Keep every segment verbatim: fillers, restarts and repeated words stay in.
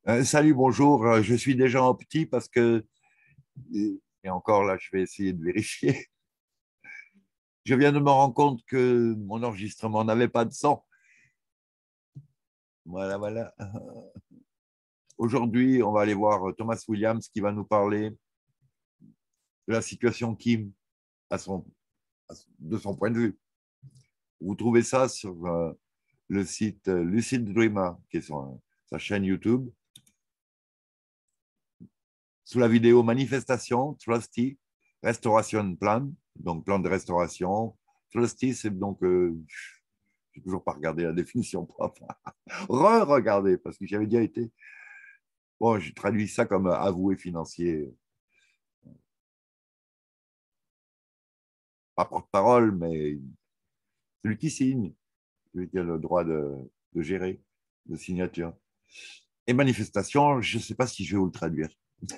Euh, salut, bonjour. Euh, Je suis déjà en petit parce que, et encore là, je vais essayer de vérifier. Je viens de me rendre compte que mon enregistrement n'avait pas de son. Voilà, voilà. Aujourd'hui, on va aller voir Thomas Williams qui va nous parler de la situation Kim à son, à son- de son point de vue. Vous trouvez ça sur euh, le site euh, Lucid Dreamer, qui est son- sa chaîne YouTube, sous la vidéo Manifestation, Trusty, Restoration Plan, donc plan de restauration. Trusty, c'est donc, euh, je n'ai toujours pas regardé la définition propre. Re-regarder, parce que j'avais déjà été. Bon, je traduis ça comme avoué financier, pas porte-parole, mais celui qui signe, celui qui a le droit de, de gérer, de signature. Et manifestation, je ne sais pas si je vais vous le traduire.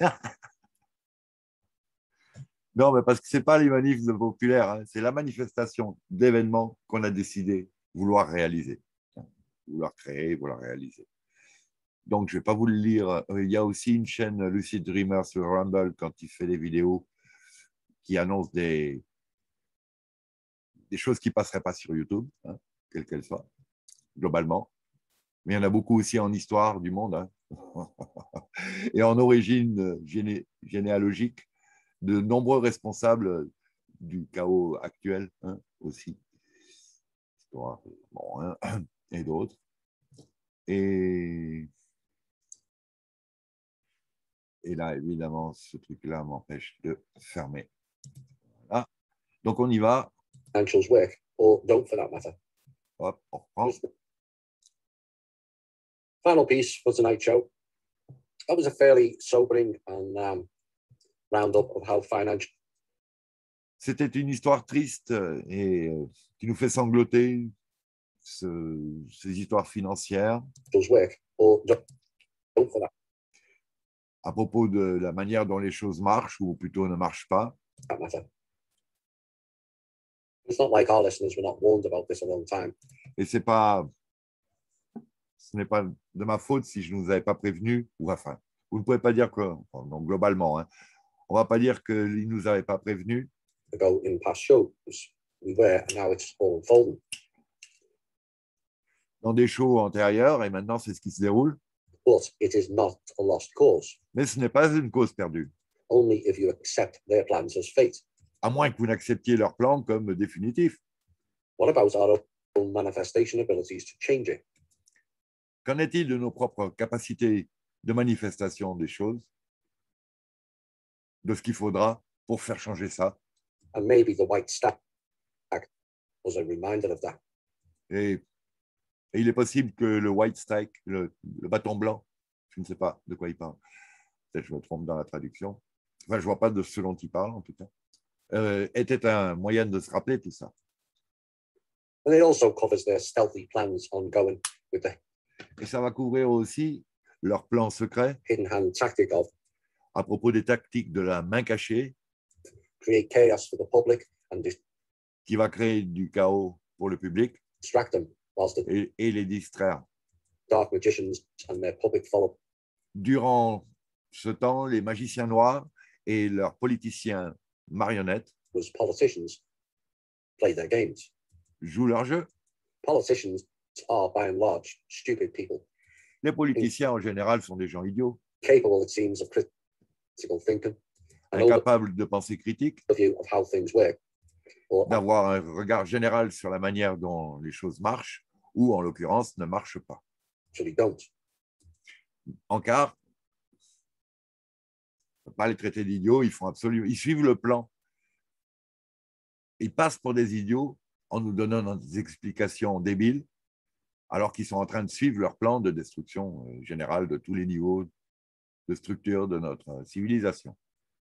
Non, mais parce que ce n'est pas les manifs de populaires, hein, c'est la manifestation d'événements qu'on a décidé vouloir réaliser, vouloir créer, vouloir réaliser. Donc, je ne vais pas vous le lire. Il y a aussi une chaîne Lucid Dreamer sur Rumble quand il fait des vidéos qui annoncent des, des choses qui ne passeraient pas sur YouTube, hein, quelles qu'elles soient, globalement. Mais il y en a beaucoup aussi en histoire du monde, hein, et en origine géné généalogique de nombreux responsables du chaos actuel, hein, aussi. Bon, hein, et d'autres. Et, et là, évidemment, ce truc-là m'empêche de fermer. Voilà. Donc, on y va. Financials work, or don't for that matter. Hop, on reprend. Final piece for tonight's show. That was a fairly sobering and um, roundup of how financial. C'était une histoire triste et euh, qui nous fait sangloter, ce, ces histoires financières. Work, or don't for that. À propos de la manière dont les choses marchent, ou plutôt ne marchent pas. That matter. It's not like our listeners were not warned about this a long time. Et c'est pas, ce n'est pas de ma faute si je ne vous avais pas prévenu, ou enfin, vous ne pouvez pas dire que, donc globalement, hein, on ne va pas dire qu'ils ne nous avaient pas prévenus. Ago in past shows, we were, and now it's all unfolding. Dans des shows antérieurs, et maintenant c'est ce qui se déroule. But it is not a lost cause. Mais ce n'est pas une cause perdue. Only if you accept their plans as fate. À moins que vous n'acceptiez leur plan comme définitif. What about our own manifestation abilities to change it? Qu'en est-il de nos propres capacités de manifestation des choses, de ce qu'il faudra pour faire changer ça? And maybe the white stack was a reminder of that. Et, et il est possible que le white stack, le, le bâton blanc, je ne sais pas de quoi il parle, peut-être je me trompe dans la traduction, enfin je ne vois pas de ce dont il parle en tout cas, euh, était un moyen de se rappeler tout ça. And it also covers their stealthy plans ongoing with the Et ça va couvrir aussi leur plan secret hidden hand tactic of à propos des tactiques de la main cachée create chaos for the public and qui va créer du chaos pour le public distract them whilst the et, et les distraire. dark magicians and their public follow. Durant ce temps, les magiciens noirs et leurs politiciens marionnettes Was politicians play their games. jouent leur jeu. Politicians are by and large stupid people. Les politiciens en général sont des gens idiots, Capable, it seems, of critical thinking, and incapables de pensée critique, overview of how things work, or d'avoir un regard général sur la manière dont les choses marchent ou, en l'occurrence, ne marchent pas. actually don't. En car, on ne peut pas les traiter d'idiots, ils font absolument, ils suivent le plan. Ils passent pour des idiots en nous donnant des explications débiles, alors qu'ils sont en train de suivre leur plan de destruction générale de tous les niveaux de structure de notre civilisation.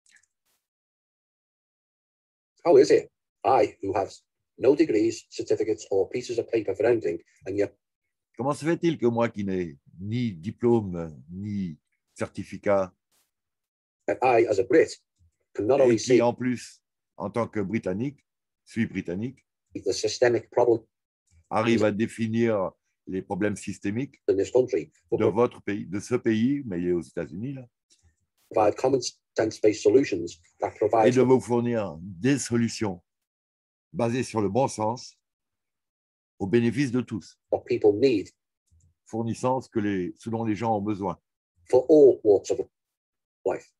How is it I, who have no degrees, certificates, or pieces of paper for anything, and yet Comment se fait-il que moi qui n'ai ni diplôme, ni certificat, that I, as a Brit, can not et only qui see en plus, en tant que Britannique, suis britannique, the systemic problem arrive à définir les problèmes systémiques in this country, but de votre pays, de ce pays, mais il est aux États-Unis, là, provide common sense-based solutions that et provide de vous fournir des solutions basées sur le bon sens au bénéfice de tous, what people need fournissant ce, que les, ce dont les gens ont besoin. for all walks of life.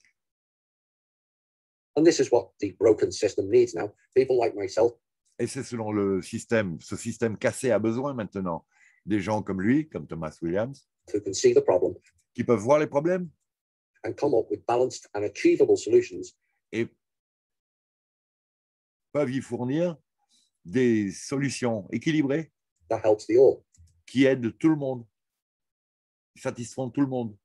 And this is what the broken system needs now. People like myself Et c'est selon le système, ce système cassé a besoin maintenant des gens comme lui, comme Thomas Williams, who can see the problem qui peuvent voir les problèmes and come up with balanced and achievable solutions et peuvent y fournir des solutions équilibrées that helps the all. qui aident tout le monde, qui satisfont tout le monde.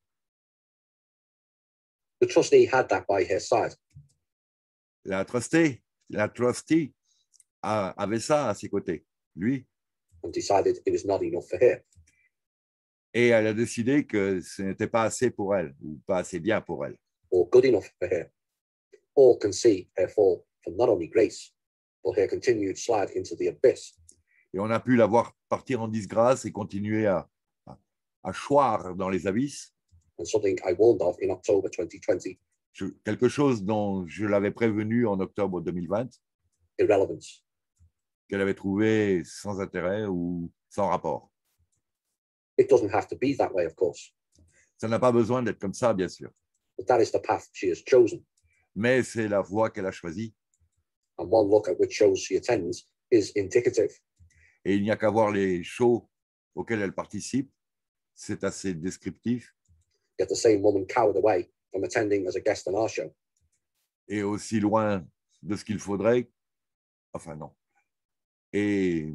The trustee had that by his side. La trustee, la trustee a- avait ça à ses côtés, lui, And decided it was not enough for her. et elle a décidé que ce n'était pas assez pour elle, ou pas assez bien pour elle. Or good enough for her. All can see her fall from not only grace, but her continued slide into the abyss. Et on a pu la voir partir en disgrâce et continuer à, à, à choir dans les abysses, And something I warned of in October twenty twenty, Je- quelque chose dont je l'avais prévenu en octobre deux mille vingt, irrelevance. qu'elle avait trouvé sans intérêt ou sans rapport. It doesn't have to be that way, of course, Ça n'a pas besoin d'être comme ça, bien sûr, but that is the path she has chosen. mais c'est la voie qu'elle a choisie. And one look at which shows she attends is indicative. Et il n'y a qu'à voir les shows auxquels elle participe, c'est assez descriptif, Yet the same woman cowered away from attending as a guest on our show. et aussi loin de ce qu'il faudrait, enfin non. Et,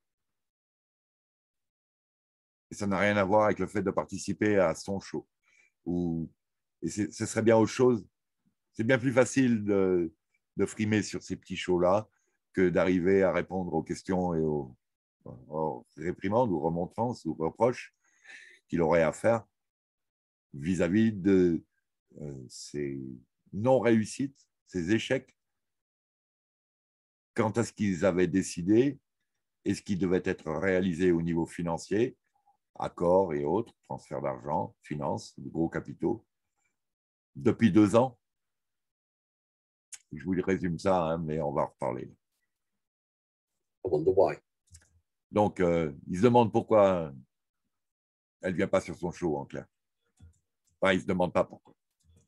et ça n'a rien à voir avec le fait de participer à son show. Ou, et c'est- ce serait bien autre chose. C'est bien plus facile de, de frimer sur ces petits shows-là que d'arriver à répondre aux questions et aux, aux réprimandes ou remontrances ou reproches qu'il aurait à faire vis-à-vis de euh, ces non-réussites, ces échecs, quant à ce qu'ils avaient décidé et ce qui devait être réalisé au niveau financier, accords et autres, transferts d'argent, finances, de gros capitaux, depuis deux ans. Je vous résume ça, hein, mais on va en reparler. I wonder why. Donc, euh, il se demande pourquoi elle ne vient pas sur son show, en clair. Enfin, il ne se demande pas pourquoi.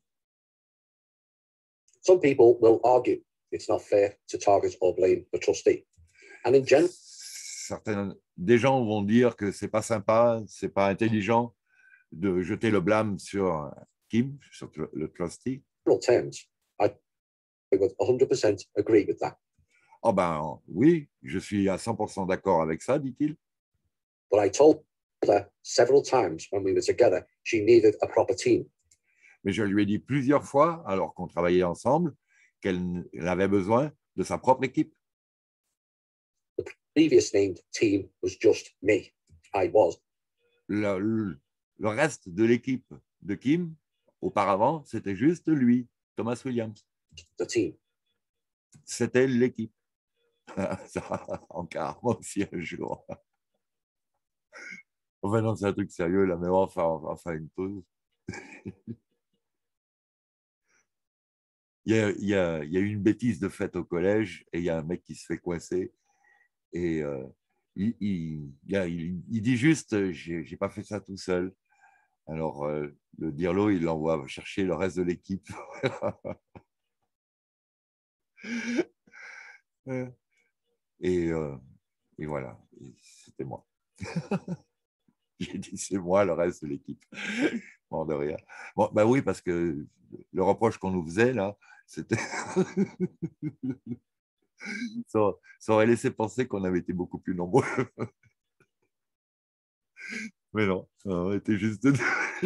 Some people will argue it's not fair to target or blame the trustee. And in general, Certains, des gens vont dire que ce n'est pas sympa, ce n'est pas intelligent de jeter le blâme sur Kim, sur le, le trustee. terms, I would one hundred percent agree with that. Oh ben oui, je suis à cent pour cent d'accord avec ça, dit-il. But I told her several times when we were together, she needed a proper team. Mais je lui ai dit plusieurs fois, alors qu'on travaillait ensemble, qu'elle avait besoin de sa propre équipe. The previous named team was just me. I was. Le, le, le reste de l'équipe de Kim, auparavant, c'était juste lui, Thomas Williams. The team. C'était l'équipe. Ça, encore, moi aussi un jour. Enfin, non, c'est un truc sérieux, là, mais enfin, on va faire une pause. il, y a, il, y a, il y a eu une bêtise de faite au collège et il y a un mec qui se fait coincer. Et euh, il, il, il, il dit juste, j'ai, j'ai pas fait ça tout seul. Alors, euh, le dirlo, il l'envoie chercher le reste de l'équipe. et, euh, et voilà, et c'était moi. J'ai dit, c'est moi, le reste de l'équipe. Bon, de rien. Bon, bah oui, parce que le reproche qu'on nous faisait, là, c'était... ça, ça aurait laissé penser qu'on avait été beaucoup plus nombreux. Mais non, on était juste deux.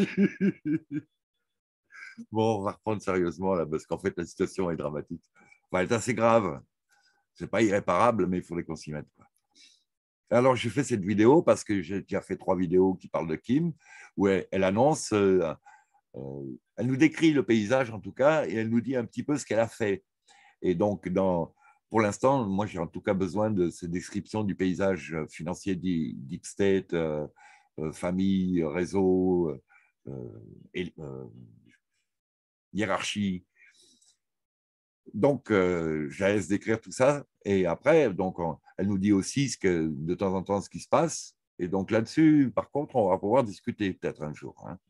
Bon, on va reprendre sérieusement, là, parce qu'en fait, la situation est dramatique. Enfin, elle est assez grave. Ce n'est pas irréparable, mais il faudrait qu'on s'y mette, quoi. Alors, j'ai fait cette vidéo parce que j'ai déjà fait trois vidéos qui parlent de Kim, où elle, elle annonce, euh, euh, elle nous décrit le paysage en tout cas, et elle nous dit un petit peu ce qu'elle a fait. Et donc, dans, pour l'instant, moi, j'ai en tout cas besoin de ces descriptions du paysage financier deep state, euh, euh, famille, réseau, euh, et, euh, hiérarchie. Donc, euh, je la laisse décrire tout ça. Et après, donc, on, elle nous dit aussi ce que, de temps en temps ce qui se passe. Et donc là-dessus, par contre, on va pouvoir discuter peut-être un jour. Hein.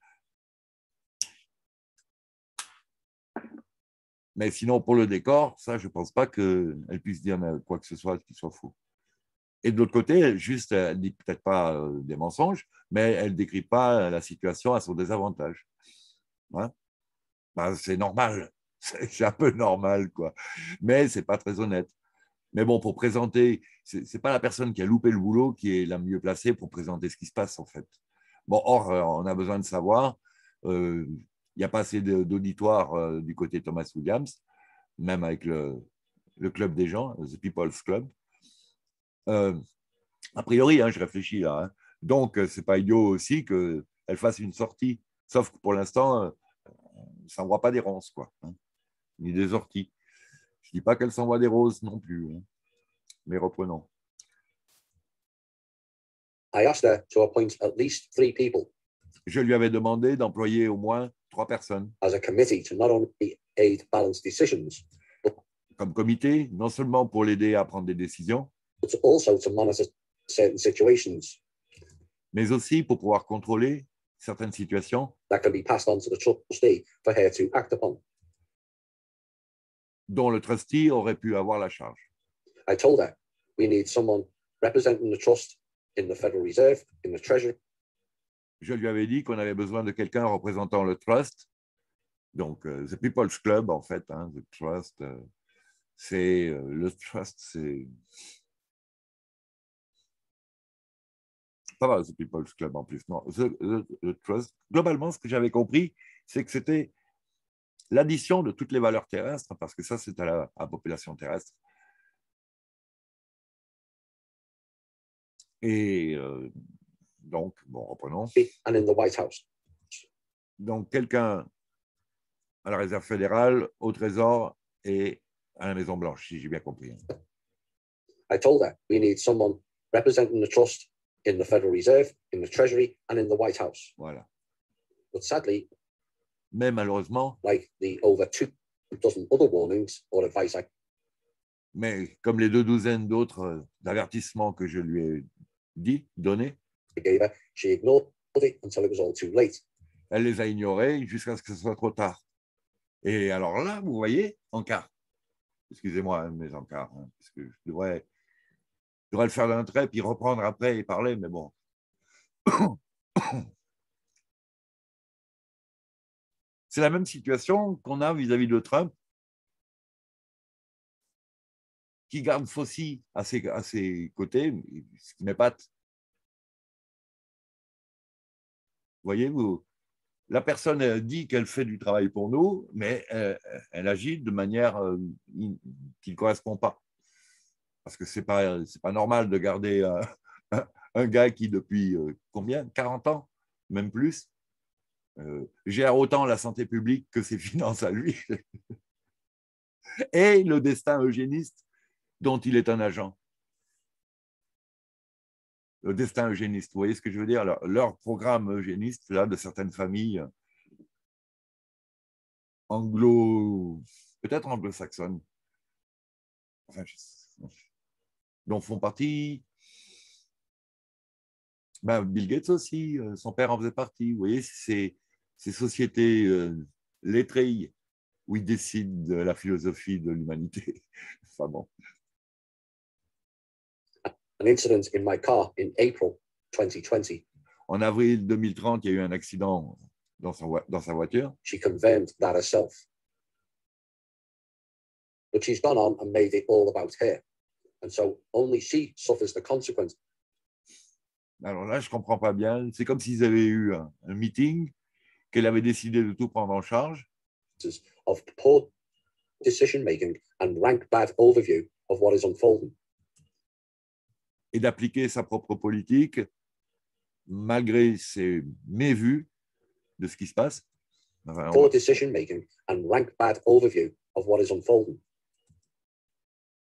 Mais sinon, pour le décor, ça, je ne pense pas qu'elle puisse dire quoi que ce soit qui soit faux. Et de l'autre côté, juste, elle ne dit peut-être pas euh, des mensonges, mais elle ne décrit pas la situation à son désavantage. Hein? Ben, c'est normal, c'est un peu normal, quoi. Mais ce n'est pas très honnête. Mais bon, pour présenter, ce n'est pas la personne qui a loupé le boulot qui est la mieux placée pour présenter ce qui se passe, en fait. Bon, or, on a besoin de savoir, euh, il n'y a pas assez d'auditoire euh, du côté Thomas Williams, même avec le, le club des gens, The People's Club. Euh, a priori, hein, je réfléchis là. Hein. Donc, ce n'est pas idiot aussi qu'elle fasse une sortie. Sauf que pour l'instant, euh, ça n'envoie pas des ronces, quoi, hein, ni des orties. Je ne dis pas qu'elle s'envoie des roses non plus. Hein. Mais reprenons. I asked her to appoint at least three people. Je lui avais demandé d'employer au moins trois personnes. As a committee to not only aid balanced decisions, comme comité, non seulement pour l'aider à prendre des décisions, but also to monitor certain situations, mais aussi pour pouvoir contrôler certaines situations that can be passed on to the trustee for her to act upon. Dont le trustee aurait pu avoir la charge. I told her we need someone representing the trust in the Federal Reserve, in the Treasury. Je lui avais dit qu'on avait besoin de quelqu'un représentant le trust, donc uh, the People's Club en fait, hein, the trust, uh, c'est uh, le trust, c'est pas mal, the People's Club en plus, non, the, the, the trust. Globalement, ce que j'avais compris, c'est que c'était l'addition de toutes les valeurs terrestres, parce que ça, c'est à la, à la population terrestre. Et euh, donc, bon, reprenons. And in the White House. Donc, quelqu'un à la Réserve fédérale, au Trésor et à la Maison-Blanche, si j'ai bien compris. I told her we need someone representing the trust in the Federal Reserve, in the Treasury, and in the White House. Voilà. But sadly, mais malheureusement, like the over two dozen other warnings or advice I mais comme les deux douzaines d'autres avertissements que je lui ai dit, donnés, gave her, she ignored it until it was all too late. Elle les a ignorés jusqu'à ce que ce soit trop tard. Et alors là, vous voyez, encart. Excusez-moi, mes encarts, hein, parce que je devrais, je devrais le faire d'un trait, puis reprendre après et parler, mais bon. C'est la même situation qu'on a vis-à-vis de Trump, qui garde Fauci à ses, à ses côtés, ce qui m'épate. Voyez-vous, la personne dit qu'elle fait du travail pour nous, mais elle, elle agit de manière qui ne correspond pas. Parce que ce n'est pas, c'est pas normal de garder un, un gars qui, depuis combien quarante ans, même plus, euh, gère autant la santé publique que ses finances à lui, et le destin eugéniste dont il est un agent. Le destin eugéniste, vous voyez ce que je veux dire? Leur, leur programme eugéniste, là, de certaines familles anglo, peut-être anglo-saxonnes, enfin, dont font partie ben, Bill Gates aussi, son père en faisait partie. Vous voyez, c'est ces sociétés euh, lettrées où ils décident de la philosophie de l'humanité. Enfin bon. An incident in my car in April twenty twenty. En avril deux mille trente, il y a eu un accident dans sa, dans sa voiture. She confirmed that herself. But she's gone on and made it all about her. And so only she suffers the consequence. Alors là, je ne comprends pas bien. C'est comme s'ils avaient eu un, un meeting, qu'elle avait décidé de tout prendre en charge. Of poor decision making and rank bad overview of what is unfolding. Et d'appliquer sa propre politique, malgré ses mévues de ce qui se passe. Enfin, poor decision making and rank bad overview of what is unfolding.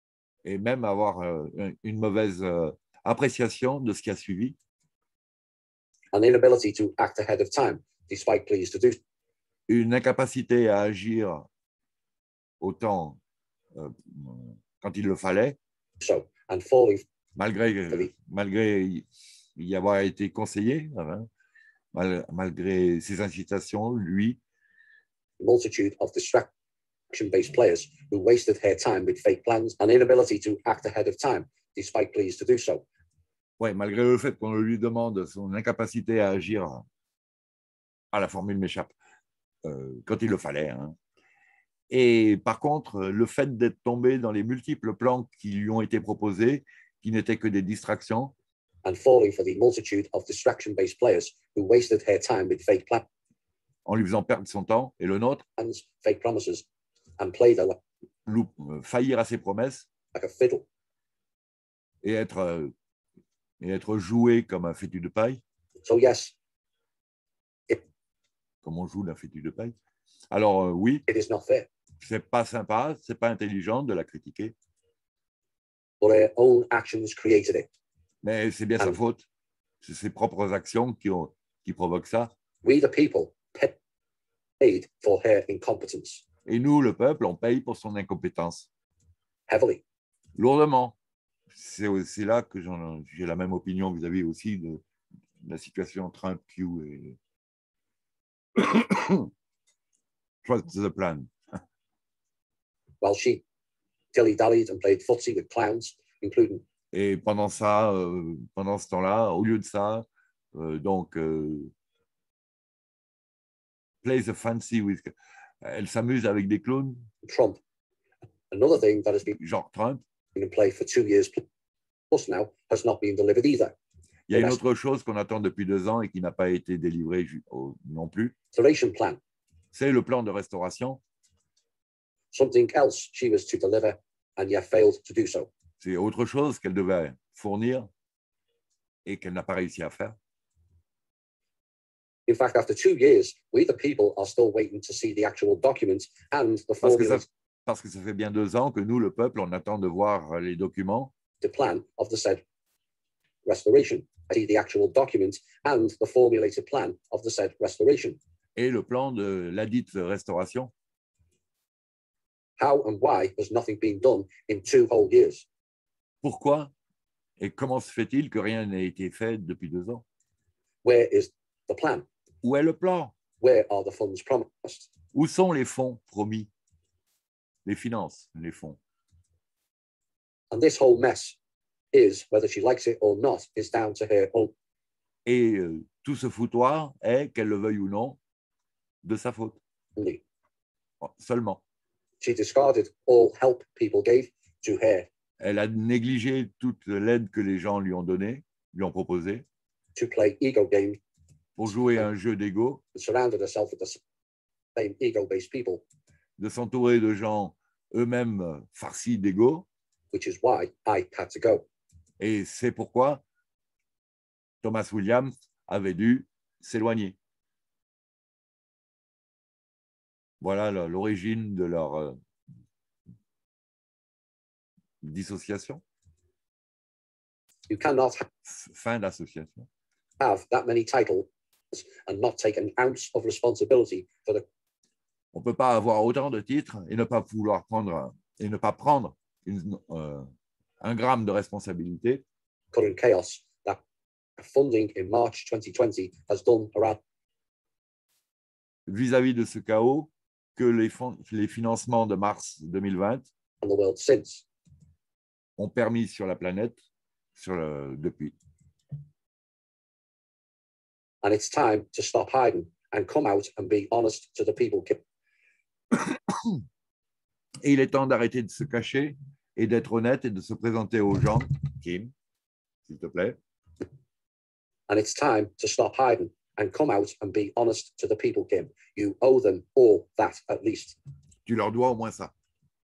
et même avoir euh, une mauvaise euh, appréciation de ce qui a suivi. An inability to act ahead of time, despite pleas to do Une incapacité à agir autant euh, quand il le fallait, so, and falling malgré, for the malgré y avoir été conseillé, hein, mal, malgré ses incitations, lui, multitude of distraction-based players who wasted her time with fake plans and inability to act ahead of time, despite pleas to do so. ouais, malgré le fait qu'on lui demande son incapacité à agir, à la formule m'échappe, euh, quand il le fallait. Hein. Et par contre, le fait d'être tombé dans les multiples plans qui lui ont été proposés, qui n'étaient que des distractions, and falling for the multitude of distraction-based players who wasted her time with fake plans, en lui faisant perdre son temps et le nôtre, fake promises, and played her loup, faillir à ses promesses like a fiddle. Et être, euh, et être joué comme un fétu de paille. So yes, it, comme on joue d'un fétu de paille. Alors euh, oui, it is not fair. C'est pas sympa, c'est pas intelligent de la critiquer. But her own actions created it. Mais c'est bien And sa faute. C'est ses propres actions qui, ont, qui provoquent ça. We the people paid for her incompetence. Et nous, le peuple, on paye pour son incompétence. Heavily. Lourdement. C'est là que j'ai la même opinion vis-à-vis -vis aussi de, de la situation Trump-Q et Trust the plan. While she dilly-dallied and played footsie with clowns, including. Et pendant ça, euh, pendant ce temps-là, au lieu de ça, euh, donc euh, plays a fancy with, elle s'amuse avec des clowns. Trump. Another thing that has been genre Trump. In play for two years plus now has not been delivered either. Il y a une autre chose qu'on attend depuis deux ans et qui n'a pas été délivrée non plus. Plan. C'est le plan de restauration. Something else she was to deliver and yet failed to do so. C'est autre chose qu'elle devait fournir et qu'elle n'a pas réussi à faire. In fact, after two years, we the people are still waiting to see the actual documents and the parce que, formulas. ça, parce que ça fait bien deux ans que nous, le peuple, on attend de voir les documents. The plan of the said restoration. See the actual documents and the formulated plan of the said restoration. Et le plan de la dite restauration. How and why has nothing been done in two whole years? Pourquoi et comment se fait-il que rien n'ait été fait depuis deux ans? Where is the plan? Où est le plan? Where are the funds promised? Où sont les fonds promis? Les finances, les fonds. And this whole mess is, whether she likes it or not, is down to her own. Et euh, tout ce foutoir est, qu'elle le veuille ou non, de sa faute. Only. Seulement. She discarded all help people gave to her. Elle a négligé toute l'aide que les gens lui ont donnée, lui ont proposée. To play ego game. Pour jouer à un jeu d'ego. Surrounded herself with the same ego-based people. De s'entourer de gens eux-mêmes farcis d'ego. Which is why I had to go. Et c'est pourquoi Thomas Williams avait dû s'éloigner. Voilà l'origine de leur euh, dissociation. You cannot fin d'association. Have that many titles and not take an ounce of responsibility for the. On peut pas avoir autant de titres et ne pas vouloir prendre et ne pas prendre une, euh, un gramme de responsabilité. Current chaos that funding in March twenty twenty has done around. Vis-à-vis de ce chaos que les, fonds, les financements de mars deux mille vingt and the world since. Ont permis sur la planète sur le, depuis. And it's time to stop hiding and come out and be honest to the people. Et il est temps d'arrêter de se cacher et d'être honnête et de se présenter aux gens. Kim, s'il te plaît. And it's time to stop hiding and come out and be honest to the people, Kim. You owe them all that at least. Tu leur dois au moins ça.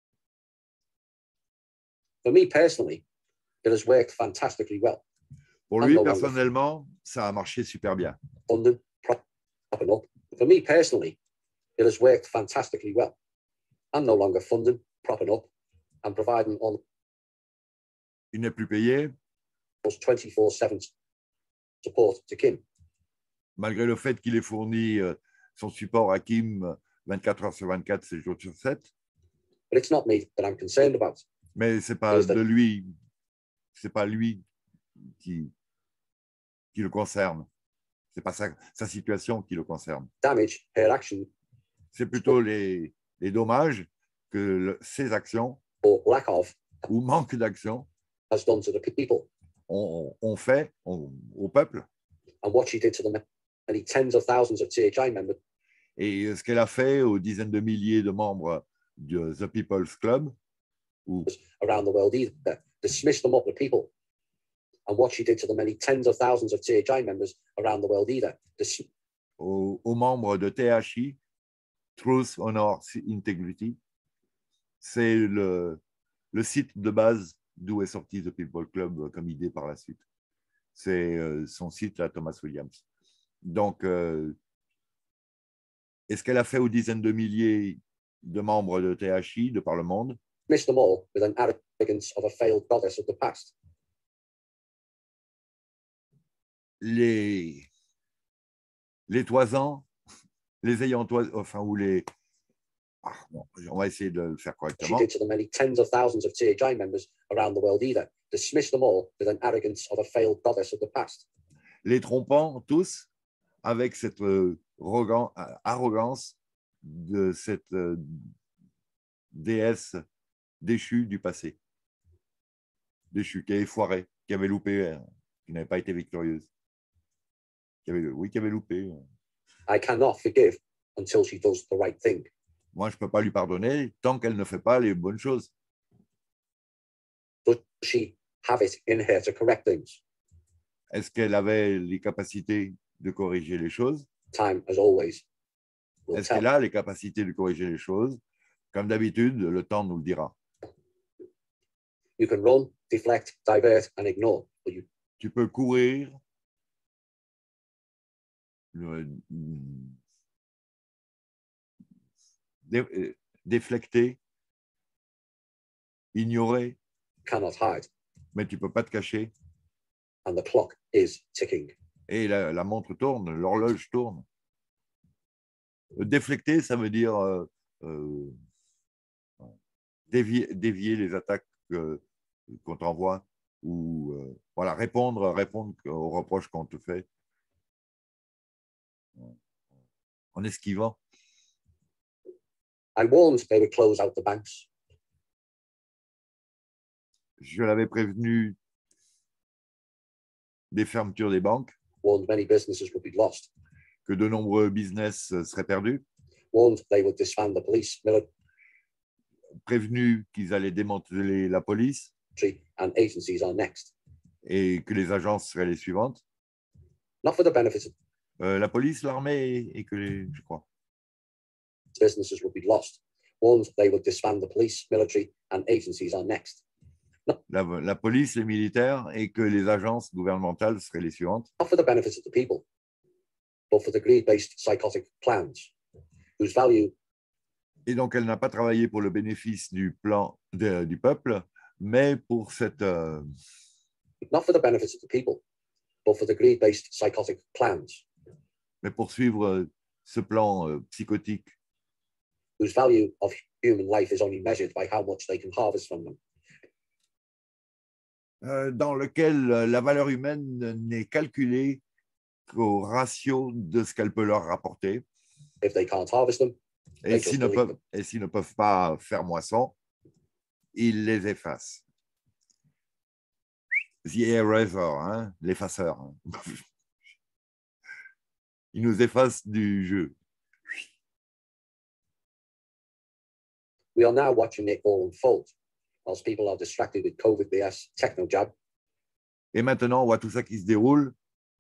For me personally, it has worked fantastically well. Pour lui, personnellement, ça a marché super bien. Funding, propping up. For me personally, it has worked fantastically well. I'm no longer funding, propping up, and providing all Il n'est plus payé, twenty-four seven support to Kim. malgré le fait qu'il ait fourni euh, son support à Kim vingt-quatre heures sur vingt-quatre, sept jours sur sept. But it's not me that I'm concerned about. Mais c'est pas de lui, c'est pas lui qui, qui le concerne. C'est pas sa, sa situation qui le concerne. Damage her action C'est plutôt les, les dommages que le, ses actions or lack of ou manque d'action has done to the people, ont, ont fait ont, au peuple. and what she did to the many tens of thousands of T H I members Et ce qu'elle a fait aux dizaines de milliers de membres de The People's Club, ou around the world either, dismiss them up the people, and what she did to the many tens of thousands of T H I members around the world either. Dis- aux, aux membres de T H I, Truth, Honor, Integrity, c'est le, le site de base d'où est sorti The People Club comme idée par la suite. C'est euh, son site à Thomas Williams. Donc, euh, et ce qu'elle a fait aux dizaines de milliers de membres de T H I de par le monde, dismiss them all with an arrogance of a failed goddess of the past. les, les toisans, les ayants toisans, enfin, ou les. Ah, bon, on va essayer de le faire She correctement. did to the many tens of thousands of T H I members around the world either. Dismiss them all with an arrogance of a failed goddess of the past. Les trompant tous avec cette euh, arrogan- arrogance de cette euh, déesse déchue du passé. Déchue, qui avait foiré, qui avait loupé, euh, qui n'avait pas été victorieuse. Qui avait, oui, qui avait loupé. I cannot forgive until she does the right thing. Moi, je ne peux pas lui pardonner tant qu'elle ne fait pas les bonnes choses. Does she have it in her to correct things? Est-ce qu'elle avait les capacités de corriger les choses? Time, as always, will Est-ce tell. qu'elle a les capacités de corriger les choses? Comme d'habitude, le temps nous le dira. You can run, deflect, divert, and ignore, but you Tu peux courir, le- dé- déflecter, ignorer, cannot hide. mais tu ne peux pas te cacher. And the clock is ticking. Et la, la montre tourne, l'horloge tourne. Déflecter, ça veut dire euh, euh, dévier, dévier les attaques que- qu'on t'envoie ou euh, voilà, répondre, répondre aux reproches qu'on te fait en esquivant. I warned they would close out the banks. Je l'avais prévenu des fermetures des banques, Warned many businesses would be lost. que de nombreux business seraient perdus, Warned they would disband the police, military, prévenu qu'ils allaient démanteler la police and agencies are next. et que les agences seraient les suivantes. Not for the benefit of Euh, la police, l'armée et, et que les, je crois. businesses would be lost. Warned they would disband the police, military, and agencies are next. La, la police, les militaires et que les agences gouvernementales seraient les suivantes. Not for the benefit of the people, but for the greed-based psychotic plans, whose value Et donc, elle n'a pas travaillé pour le bénéfice du plan de- du peuple, mais pour cette, euh, not for the benefit of the people, but for the greed-based psychotic plans, mais pour suivre euh, ce plan euh, psychotique whose value of human life is only measured by how much they can harvest from them. euh, dans lequel euh, la valeur humaine n'est calculée qu'au ratio de ce qu'elle peut leur rapporter. If they can't harvest them, Et s'ils ne, peuvent- et s'ils ne peuvent pas faire moisson, ils les effacent. The eraser, hein, l'effaceur. Hein. Ils nous effacent du jeu. we are now watching it all unfold, whilst people are distracted with COVID B S, techno jab, Et maintenant, on voit tout ça qui se déroule,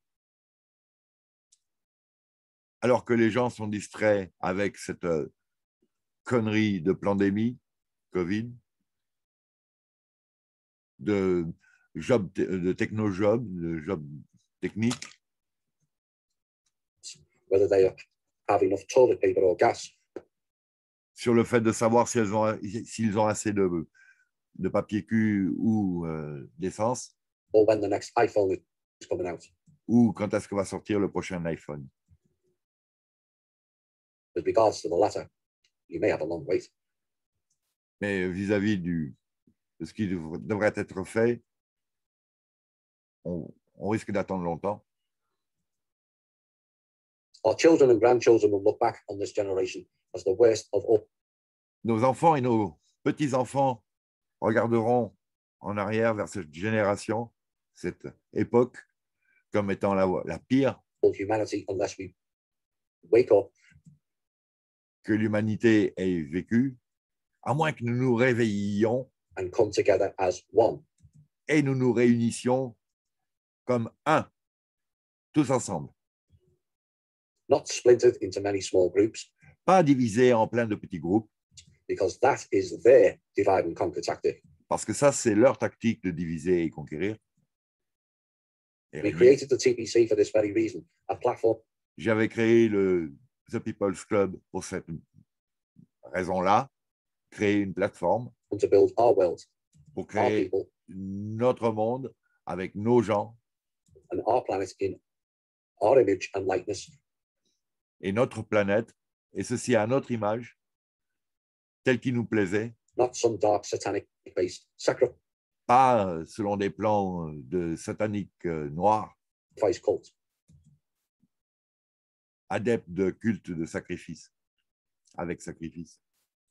alors que les gens sont distraits avec cette euh, connerie de pandémie, Covid, de job, de techno-job, de job technique, whether they have enough toilet paper or gas, sur le fait de savoir s'ils ont, s'ils ont assez de, de papier cul ou euh, d'essence, or when the next iPhone is coming out. ou quand est-ce que va sortir le prochain iPhone. With regards to the latter, you may have a long wait. Mais vis-à-vis du, de ce qui dev- devrait être fait, on, on risque d'attendre longtemps. Our children and grandchildren will look back on this generation as the worst of all. Nos enfants et nos petits-enfants regarderont en arrière vers cette génération, cette époque, comme étant la, la pire humanity unless we wake up que l'humanité ait vécue, à moins que nous nous réveillions and come together as one. et nous nous réunissions comme un, tous ensemble. Not splintered into many small groups, Pas divisés en plein de petits groupes, because that is their divide and conquer tactic. parce que ça, c'est leur tactique de diviser et conquérir. Et We régner. created the T P C for this very reason, a platform J'avais créé le The People's Club pour cette raison-là, créer une plateforme to build our world, pour our créer people, notre monde avec nos gens and our planet in our image and likeness, et notre planète, et ceci à notre image, tel qu'il nous plaisait, not some dark satanic based sacrifice pas selon des plans de sataniques euh, noirs, cult. adeptes de culte de sacrifice, avec sacrifice.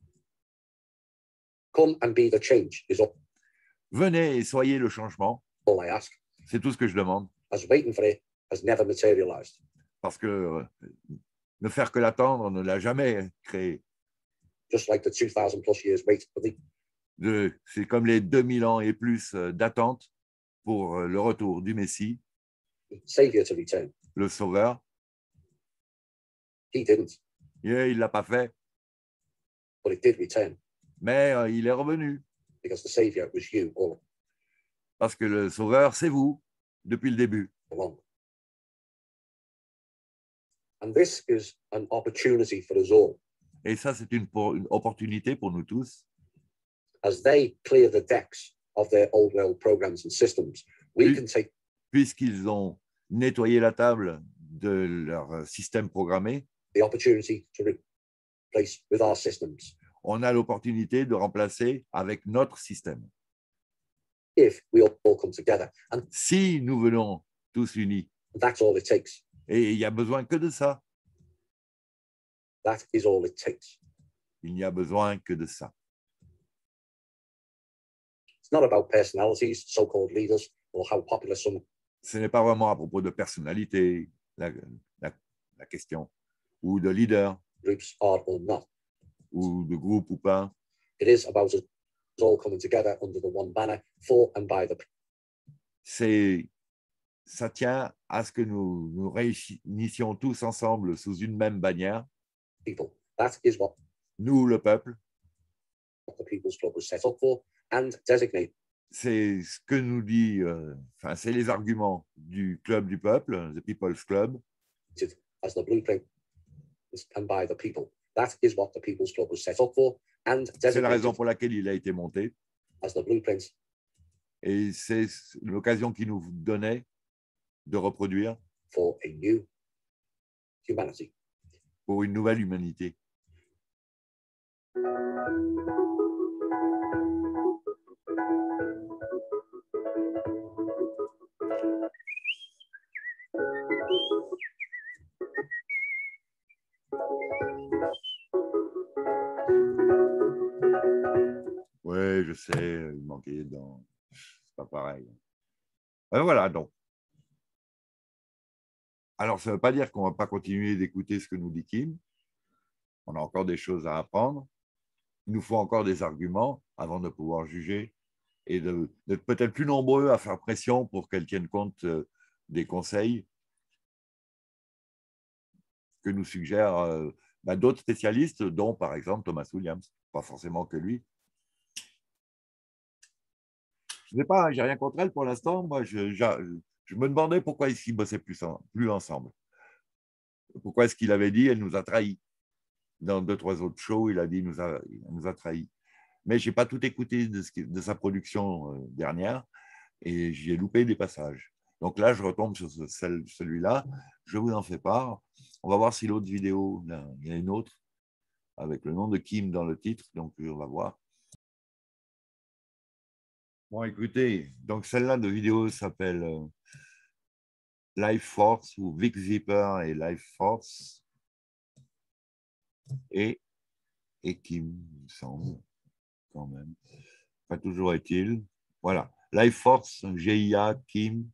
Come and be the change is all Venez et soyez le changement, I ask, c'est tout ce que je demande, as waiting for it has never materialized. parce que euh, ne faire que l'attendre ne l'a jamais créé. Just like the two thousand plus years wait for the De- C'est comme les deux mille ans et plus euh, d'attente pour euh, le retour du Messie, Savior to return. le Sauveur. He didn't, Et il ne l'a pas fait, but it did return mais euh, il est revenu, because the Savior was you all parce que le Sauveur, c'est vous, depuis le début. along. And this is an opportunity for us all. Et ça, c'est une, pour- une opportunité pour nous tous. As they clear the decks of their old world programs and systems, we Oui. can take Puisqu'ils ont nettoyé la table de leur système programmé, the opportunity to replace with our systems on a l'opportunité de remplacer avec notre système. if we all come together. And Si nous venons tous unis, that's all it takes. et il n'y a besoin que de ça, That is all it takes. il n'y a besoin que de ça. It's not about personalities, so-called leaders, or how popular some Ce n'est pas vraiment à propos de personnalité, la, la, la question, ou de leader, groups are or not. ou de groupe ou pas. It is about us all coming together under the one banner for and by the C'est, ça tient à ce que nous nous réunissions tous ensemble sous une même bannière, people. That is what nous, le peuple. the People's Club was set up for and designate C'est ce que nous dit, euh, enfin, c'est les arguments du club du peuple, the People's Club, as the blueprint and by the people. That is what the People's Club was set up for and c'est la raison designated pour laquelle il a été monté, as the blueprint et c'est l'occasion qu'il nous donnait de reproduire for a new humanity. pour une nouvelle humanité. Oui, je sais, il manquait des dents. C'est pas pareil. Et voilà, donc. Alors, ça ne veut pas dire qu'on ne va pas continuer d'écouter ce que nous dit Kim. On a encore des choses à apprendre. Il nous faut encore des arguments avant de pouvoir juger et de- d'être peut-être plus nombreux à faire pression pour qu'elle tienne compte euh, des conseils que nous suggèrent euh, bah, d'autres spécialistes, dont par exemple Thomas Williams. Pas forcément que lui. Je ne sais pas, j'ai rien contre elle pour l'instant. Moi, je, je, je me demandais pourquoi est-ce qu'ils bossaient plus, en, plus ensemble. Pourquoi est-ce qu'il avait dit elle nous a trahis. Dans deux, trois autres shows, il a dit il nous a, il nous a trahis. Mais je n'ai pas tout écouté de, ce qui, de sa production euh, dernière et j'ai loupé des passages. Donc là, je retombe sur ce, celui-là. Je vous en fais part. On va voir si l'autre vidéo, là, il y a une autre avec le nom de Kim dans le titre. Donc, on va voir. Bon, écoutez, donc celle-là de vidéo s'appelle euh, Life Force ou Vic Zipper et Life Force et, et Kim, il me semble, quand même. Pas toujours est-il. Voilà. Life Force, G I A, Kim.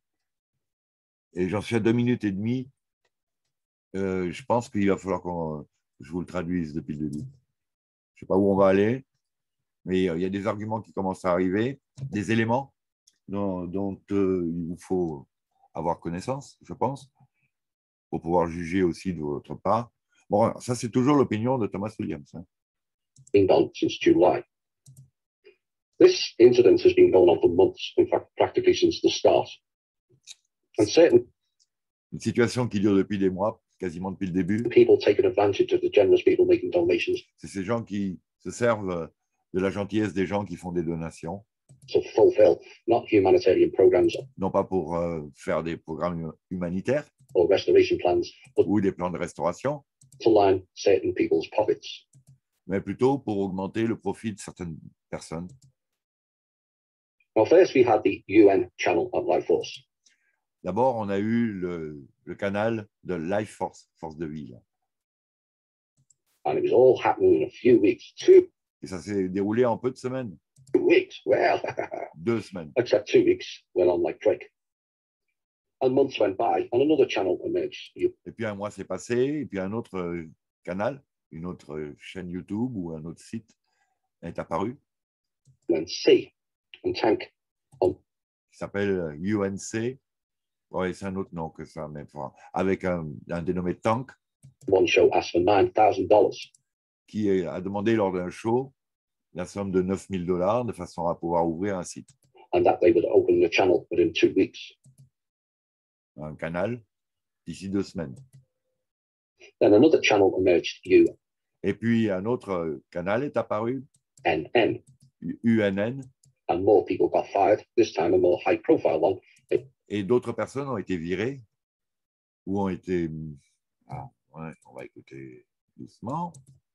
Et j'en suis à deux minutes et demie. Euh, je pense qu'il va falloir que je vous le traduise depuis le début. Je ne sais pas où on va aller, mais il y a des arguments qui commencent à arriver, des éléments dont, dont euh, il vous faut avoir connaissance, je pense, pour pouvoir juger aussi de votre part. Bon, ça, c'est toujours l'opinion de Thomas Williams. Hein. Been on since July. This incident has been going on for months, in fact, practically since the start. And certain Une situation qui dure depuis des mois, quasiment depuis le début. people taking advantage of the generous people making donations C'est ces gens qui se servent de la gentillesse des gens qui font des donations. to fulfill not humanitarian programs Non pas pour euh, faire des programmes humanitaires or restoration plans, but ou des plans de restauration, to line certain people's pockets. mais plutôt pour augmenter le profit de certaines personnes. Now, first we had the U N channel on Life Force. D'abord, on a eu le, le canal de Life Force, Force de vie. Là. And it was all happening in a few weeks. Two Et ça s'est déroulé en peu de semaines. weeks. Well, Deux semaines. except two weeks went on like Drake. And months went by, and another channel emerged. You Et puis un mois s'est passé, et puis un autre euh, canal, une autre euh, chaîne YouTube ou un autre site est apparu, and C and Tank on qui s'appelle U N C. Oui, c'est un autre nom que ça, mais enfin, avec un, un dénommé Tank, one show asked for nine thousand dollars. qui a demandé lors d'un show la somme de neuf mille dollars de façon à pouvoir ouvrir un site, And that they would open the channel within two weeks. un canal, d'ici deux semaines. Then another channel emerged, U Et puis un autre canal est apparu, N N, U N N, and more people got fired, this time a more high profile one. et d'autres personnes ont été virées ou ont été... Ah, ouais, on va écouter doucement.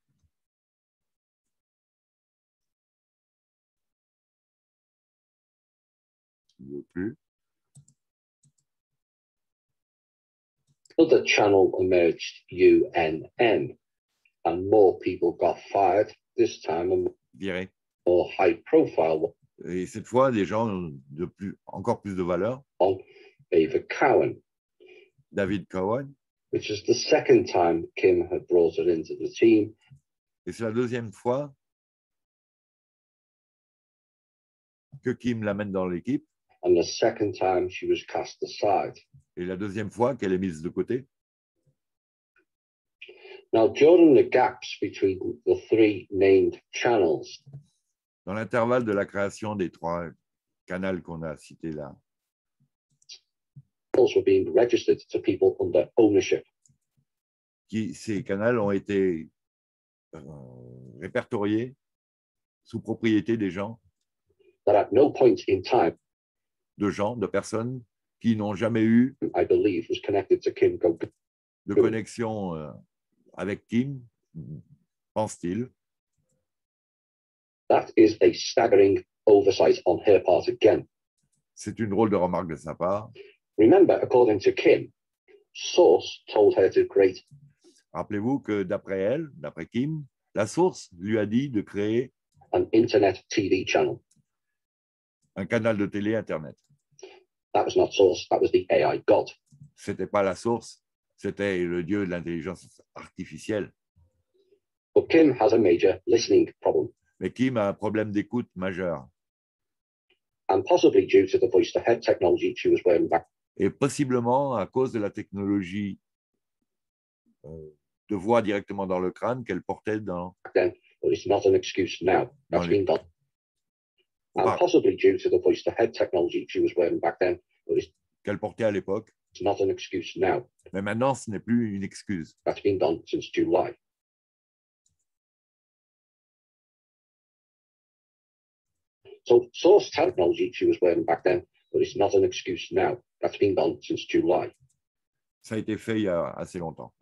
Je ne veux plus. Another channel emerged, U N N, and more people got fired, this time a Virées. more high profile one. Et cette fois, des gens de plus, encore plus de valeur. Ava Cowan, David Cowan. which is the second time Kim had brought her into the team. Et c'est la deuxième fois que Kim l'amène dans l'équipe. And the second time she was cast aside. Et la deuxième fois qu'elle est mise de côté. Now, during the gaps between the three named channels, Dans l'intervalle de la création des trois canaux qu'on a cités là, were being registered to people under ownership. qui, ces canaux ont été euh, répertoriés sous propriété des gens, That at no point in time, de gens, de personnes qui n'ont jamais eu I believe, was connected to Kim Go. de connexion euh, avec Kim, pense-t-il. That is a staggering oversight on her part again. C'est une drôle de remarque de sa part. Remember, according to Kim, Source told her to create. Rappelez-vous que d'après elle, d'après Kim, la source lui a dit de créer An internet T V channel. un canal de télé Internet. That was not Source, that was the A I god. C'était pas la source, c'était le dieu de l'intelligence artificielle. But Kim has a major listening problem, Mais Kim a un problème d'écoute majeur. and possibly due to the voice-to-head technology she was wearing back Et possiblement à cause de la technologie euh, de voix directement dans le crâne qu'elle portait dans... then, but it's not an excuse now. That's les- been done. And Enfin, possibly due to the voice-to-head technology she was wearing back then, but it's qu'elle portait à l'époque. not an excuse now. Mais maintenant, ce n'est plus une excuse. That's been done since July. So source technology she was wearing back then, but it's not an excuse now. That's been done since July. Ça a été fait il y a assez longtemps.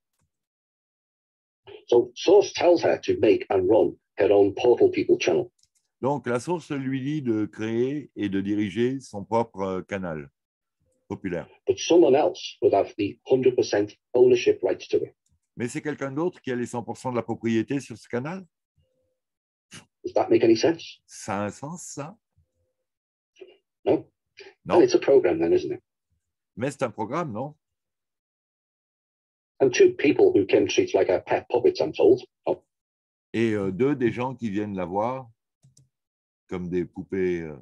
So source tells her to make and run her own Portal People channel. Donc, la source lui dit de créer et de diriger son propre canal populaire. But someone else would have the one hundred percent ownership rights to it. Mais c'est quelqu'un d'autre qui a les cent pour cent de la propriété sur ce canal? Does that make any sense? Ça a un sens, ça? No. Non. And it's a program then, isn't it? Mais c'est un programme, non? And two people who Kim treats like a pet puppet, I'm told. Oh, Et euh, deux, des gens qui viennent la voir comme des poupées. Euh...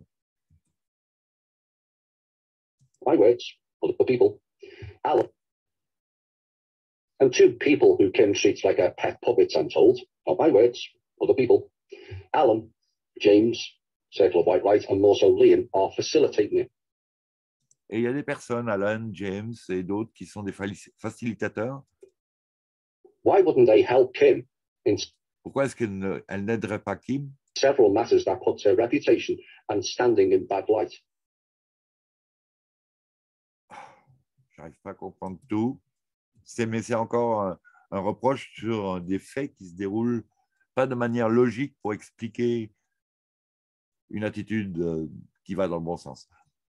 my words, other people. Alan. And two people who Kim treats like a pet puppet, I'm told. Not my words, other people. Alan, James, Circle of White Light, and more so Liam are facilitating it. Et il y a des personnes, Alan, James et d'autres, qui sont des facilitateurs. Why wouldn't they help Kim in Pourquoi est-ce qu'elle ne, elle n'aiderait pas Kim? Several matters that puts her reputation and standing in bad light. J'arrive pas à comprendre tout. C'est, mais c'est encore un, un reproche sur des faits qui se déroulent pas de manière logique pour expliquer une attitude euh, qui va dans le bon sens.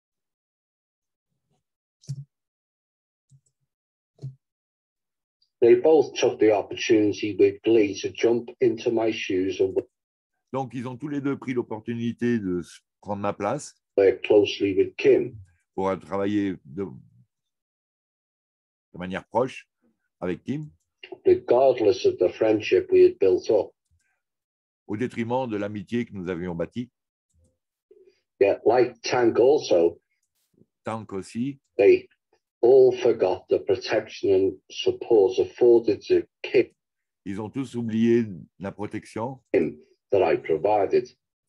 They both took the opportunity with glee to jump into my shoes and Donc, ils ont tous les deux pris l'opportunité de prendre ma place work closely with Kim. pour travailler de, de manière proche avec Kim, regardless of the friendship we had built up. au détriment de l'amitié que nous avions bâtie. Yet, like Tank also, Tank aussi, they all forgot the protection and support afforded to Kim ils ont tous oublié la protection that I provided.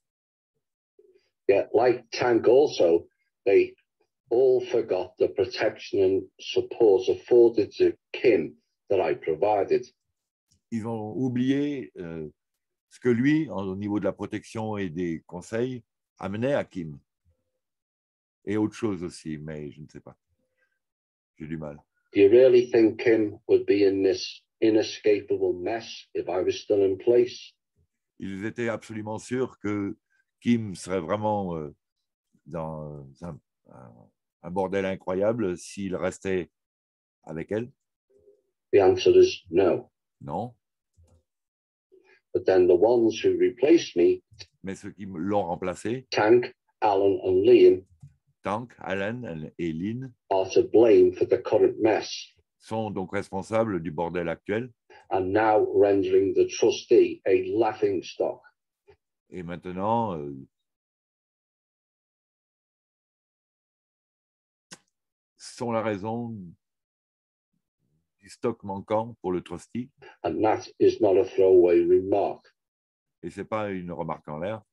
Yet, like Tank also, they all forgot the protection and support afforded to Kim that I provided. Ils ont oublié euh, ce que lui, au niveau de la protection et des conseils, amenait à Kim. Et autre chose aussi, mais je ne sais pas. J'ai du mal. Do you really think Kim would be in this inescapable mess if I was still in place? Ils étaient absolument sûrs que Kim serait vraiment euh, dans un, un, un bordel incroyable s'il restait avec elle. The answer is no. Non. But then the ones who replaced me, Mais ceux qui l'ont remplacé, Tank, Alan, and Liam, Tank, Alan et Lynn, are to blame for the current mess sont donc responsables du bordel actuel and now rendering the trustee a laughing stock. et maintenant euh, sont la raison du stock manquant pour le trustee. And that is not a throwaway remark. Et ce n'est pas une remarque en l'air.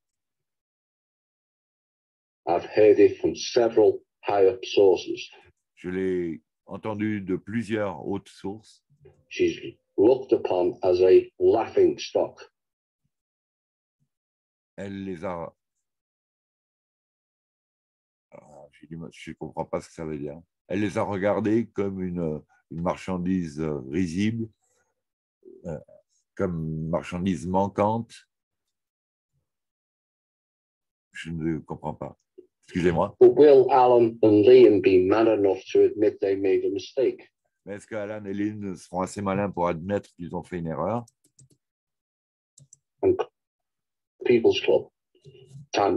I've heard it from several high-up sources. Je l'ai entendu de plusieurs hautes sources. She's looked upon as a laughing stock. Elle les a... Ah, je ne comprends pas ce que ça veut dire. Elle les a regardés comme une, une marchandise risible, euh, comme une marchandise manquante. Je ne comprends pas. Excusez-moi. But will Alan and Liam be man enough to admit they made a mistake? Mais est-ce que Alan et Lynn seront assez malins pour admettre qu'ils ont fait une erreur? And People's Club. Time.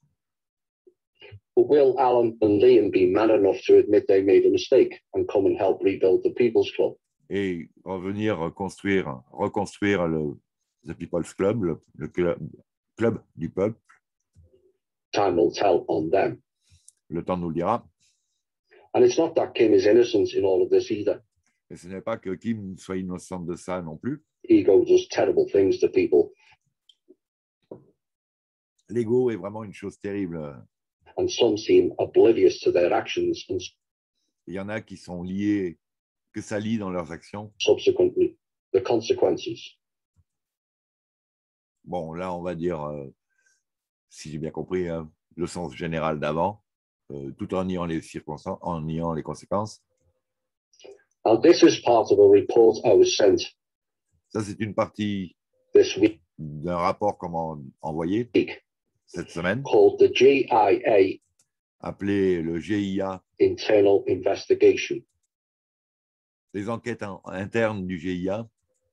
But will Alan and Liam be man enough to admit they made a mistake and come and help rebuild the People's Club? Et revenir construire, reconstruire le The People's Club, le, le club, club du peuple. Time will tell on them. Le temps nous le dira. And it's not that Kim is innocent in all of this either. Et ce n'est pas que Kim soit innocente de ça non plus. Ego does terrible things to people. L'ego est vraiment une chose terrible. And some seem oblivious to their actions and Il y en a qui sont liés, que ça lie dans leurs actions. subsequently the consequences. Bon, là, on va dire, euh, si j'ai bien compris, hein, le sens général d'avant, euh, tout en niant les circonstances, en niant les conséquences. Now, this is part of a report I was sent Ça, c'est une partie this week d'un rapport qu'on m'a envoyé cette semaine, called the G I A appelé le G I A, Internal Investigation. les enquêtes en- internes du G I A.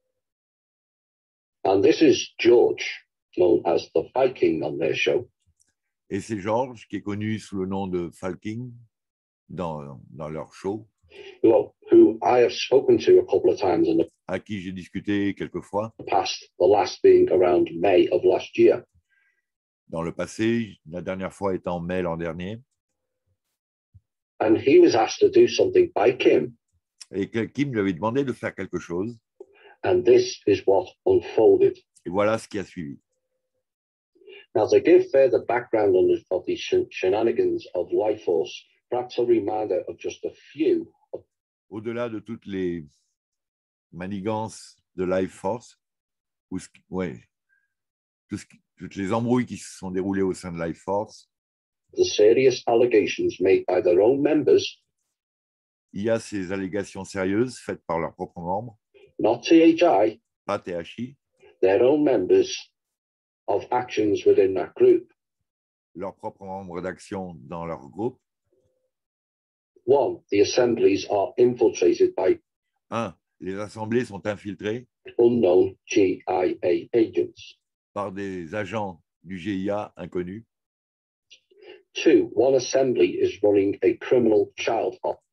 And this is George, known as the Viking on their show. Et c'est George, qui est connu sous le nom de Falking dans, dans leur show, who, who I have spoken to a couple of times in the à qui j'ai discuté quelques fois past, the last being around May of last year. dans le passé, la dernière fois étant en mai l'an dernier. And he was asked to do something by Kim. Et que Kim lui avait demandé de faire quelque chose. And this is what unfolded. Et voilà ce qui a suivi. Now, to give further background on the, of these shenanigans of Life Force, perhaps a reminder of just a few. Au-delà de toutes les manigances de Life Force, ou ce, ouais, tout ce, toutes les embrouilles qui se sont déroulées au sein de Life Force, The serious allegations made by their own members, il y a ces allégations sérieuses faites par leurs propres membres, not T H I, pas T H I, their own members of actions within that group. leurs propres membres d'action dans leur groupe. One, the assemblies are infiltrated by Un, les assemblées sont infiltrées unknown G I A agents. par des agents du G I A inconnus. Two, one assembly is running a criminal child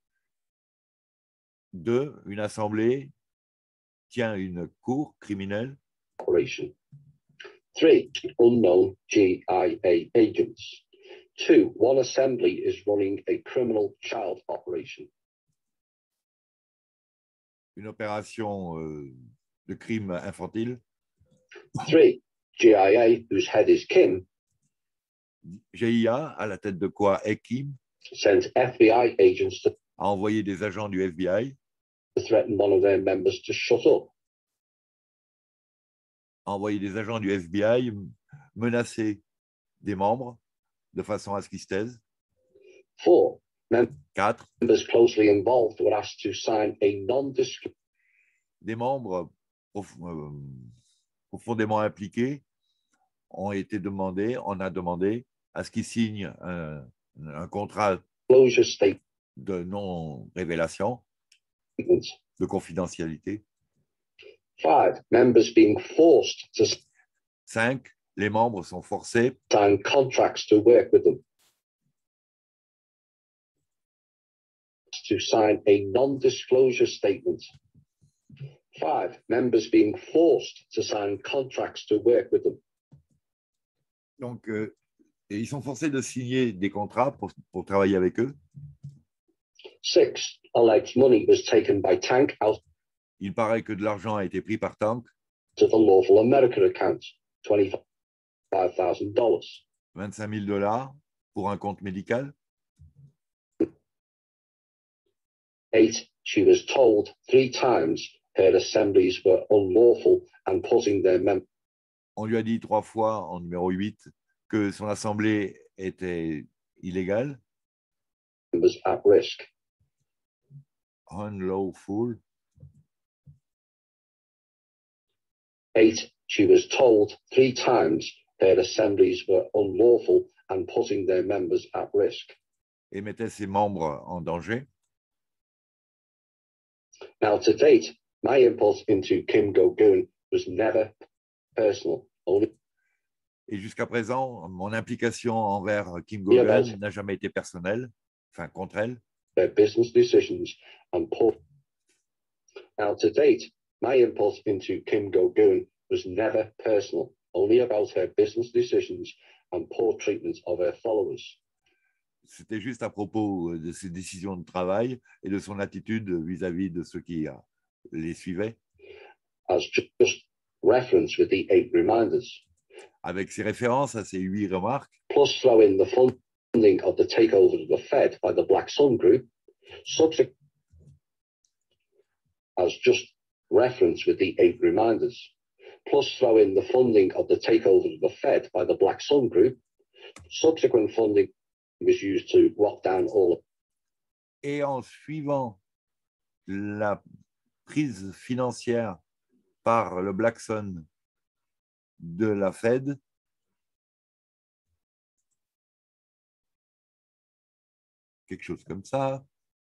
Deux, une assemblée tient une cour criminelle. operation. Three, unknown G I A agents. Two, one assembly is running a criminal child operation. Une opération euh, de crime infantile. Three, G I A, whose head is Kim, G I A, à la tête de quoi est Kim, sends F B I agents to a envoyé des agents du F B I, threaten one of their members to shut up. a envoyé des agents du F B I menacer des membres de façon à ce qu'ils se taisent. Four, Quatre, members closely involved were asked to sign a non-disclosure des membres prof, euh, profondément impliqués ont été demandés, on a demandé à ce qu'ils signent un, un contrat statement. de non-révélation, de confidentialité. Five, members being forced to Cinq, les membres sont forcés sign contracts to work with them. To sign a non-disclosure statement. Five, members being forced to sign contracts to work with them. Donc, euh, et ils sont forcés de signer des contrats pour, pour travailler avec eux. Six, alleged money was taken by Tank out Il paraît que de l'argent a été pris par Tank, to the lawful American account, twenty-five thousand dollars. vingt-cinq mille dollars pour un compte médical. Eight, she was told three times her assemblies were unlawful and putting their members. On lui a dit trois fois, en numéro huit, que son assemblée était illégale. At risk. Unlawful. Eight, she was told three times her assemblies were unlawful and putting their members at risk. Et mettait ses membres en danger. Now, to date, my impulse into Kim Go-Goon was never personal. Only Et jusqu'à présent, mon implication envers Kim Go-Goon n'a jamais été personnelle, enfin contre elle. Their business decisions and poor. Now, to date, my impulse into Kim Go-Goon was never personal, only about her business decisions and poor treatment of her followers. C'était juste à propos de ses décisions de travail et de son attitude vis-à-vis de ceux qui les suivaient. As just reference with the eight reminders. Avec ses références à ces huit remarques. Plus throw in the funding of the takeover of the Fed by the Black Sun Group, subject as just reference with the eight reminders. Plus throw in the funding of the takeover of the Fed by the Black Sun Group, Subsequent funding was used to lock down all. Et en suivant la prise financière par le Blackstone de la Fed, quelque chose comme ça,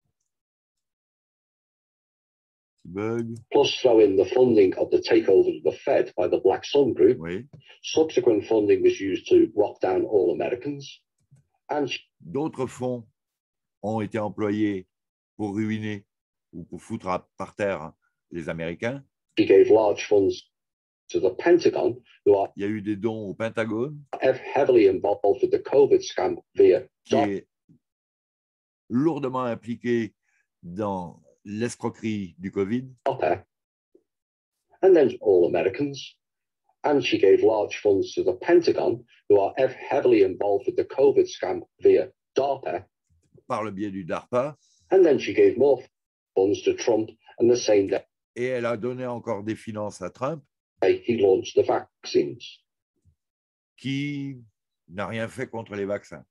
petit bug. Plus throw in the funding of the takeover of the Fed by the Blackstone Group. Oui. Subsequent funding was used to lock down all Americans. And d'autres fonds ont été employés pour ruiner ou pour foutre à, par terre les Américains. She gave large funds to the Pentagon, who are Il y a eu des dons au Pentagone, heavily involved with the COVID scam via qui est lourdement impliqué dans l'escroquerie du Covid. DARPA, and then all Americans. And she gave large funds to the Pentagon, who are heavily involved with the COVID scam via DARPA. Par le biais du DARPA. And then she gave more funds to Trump, and the same day. Et elle a donné encore des finances à Trump. He launched the vaccines. Qui n'a rien fait contre les vaccins.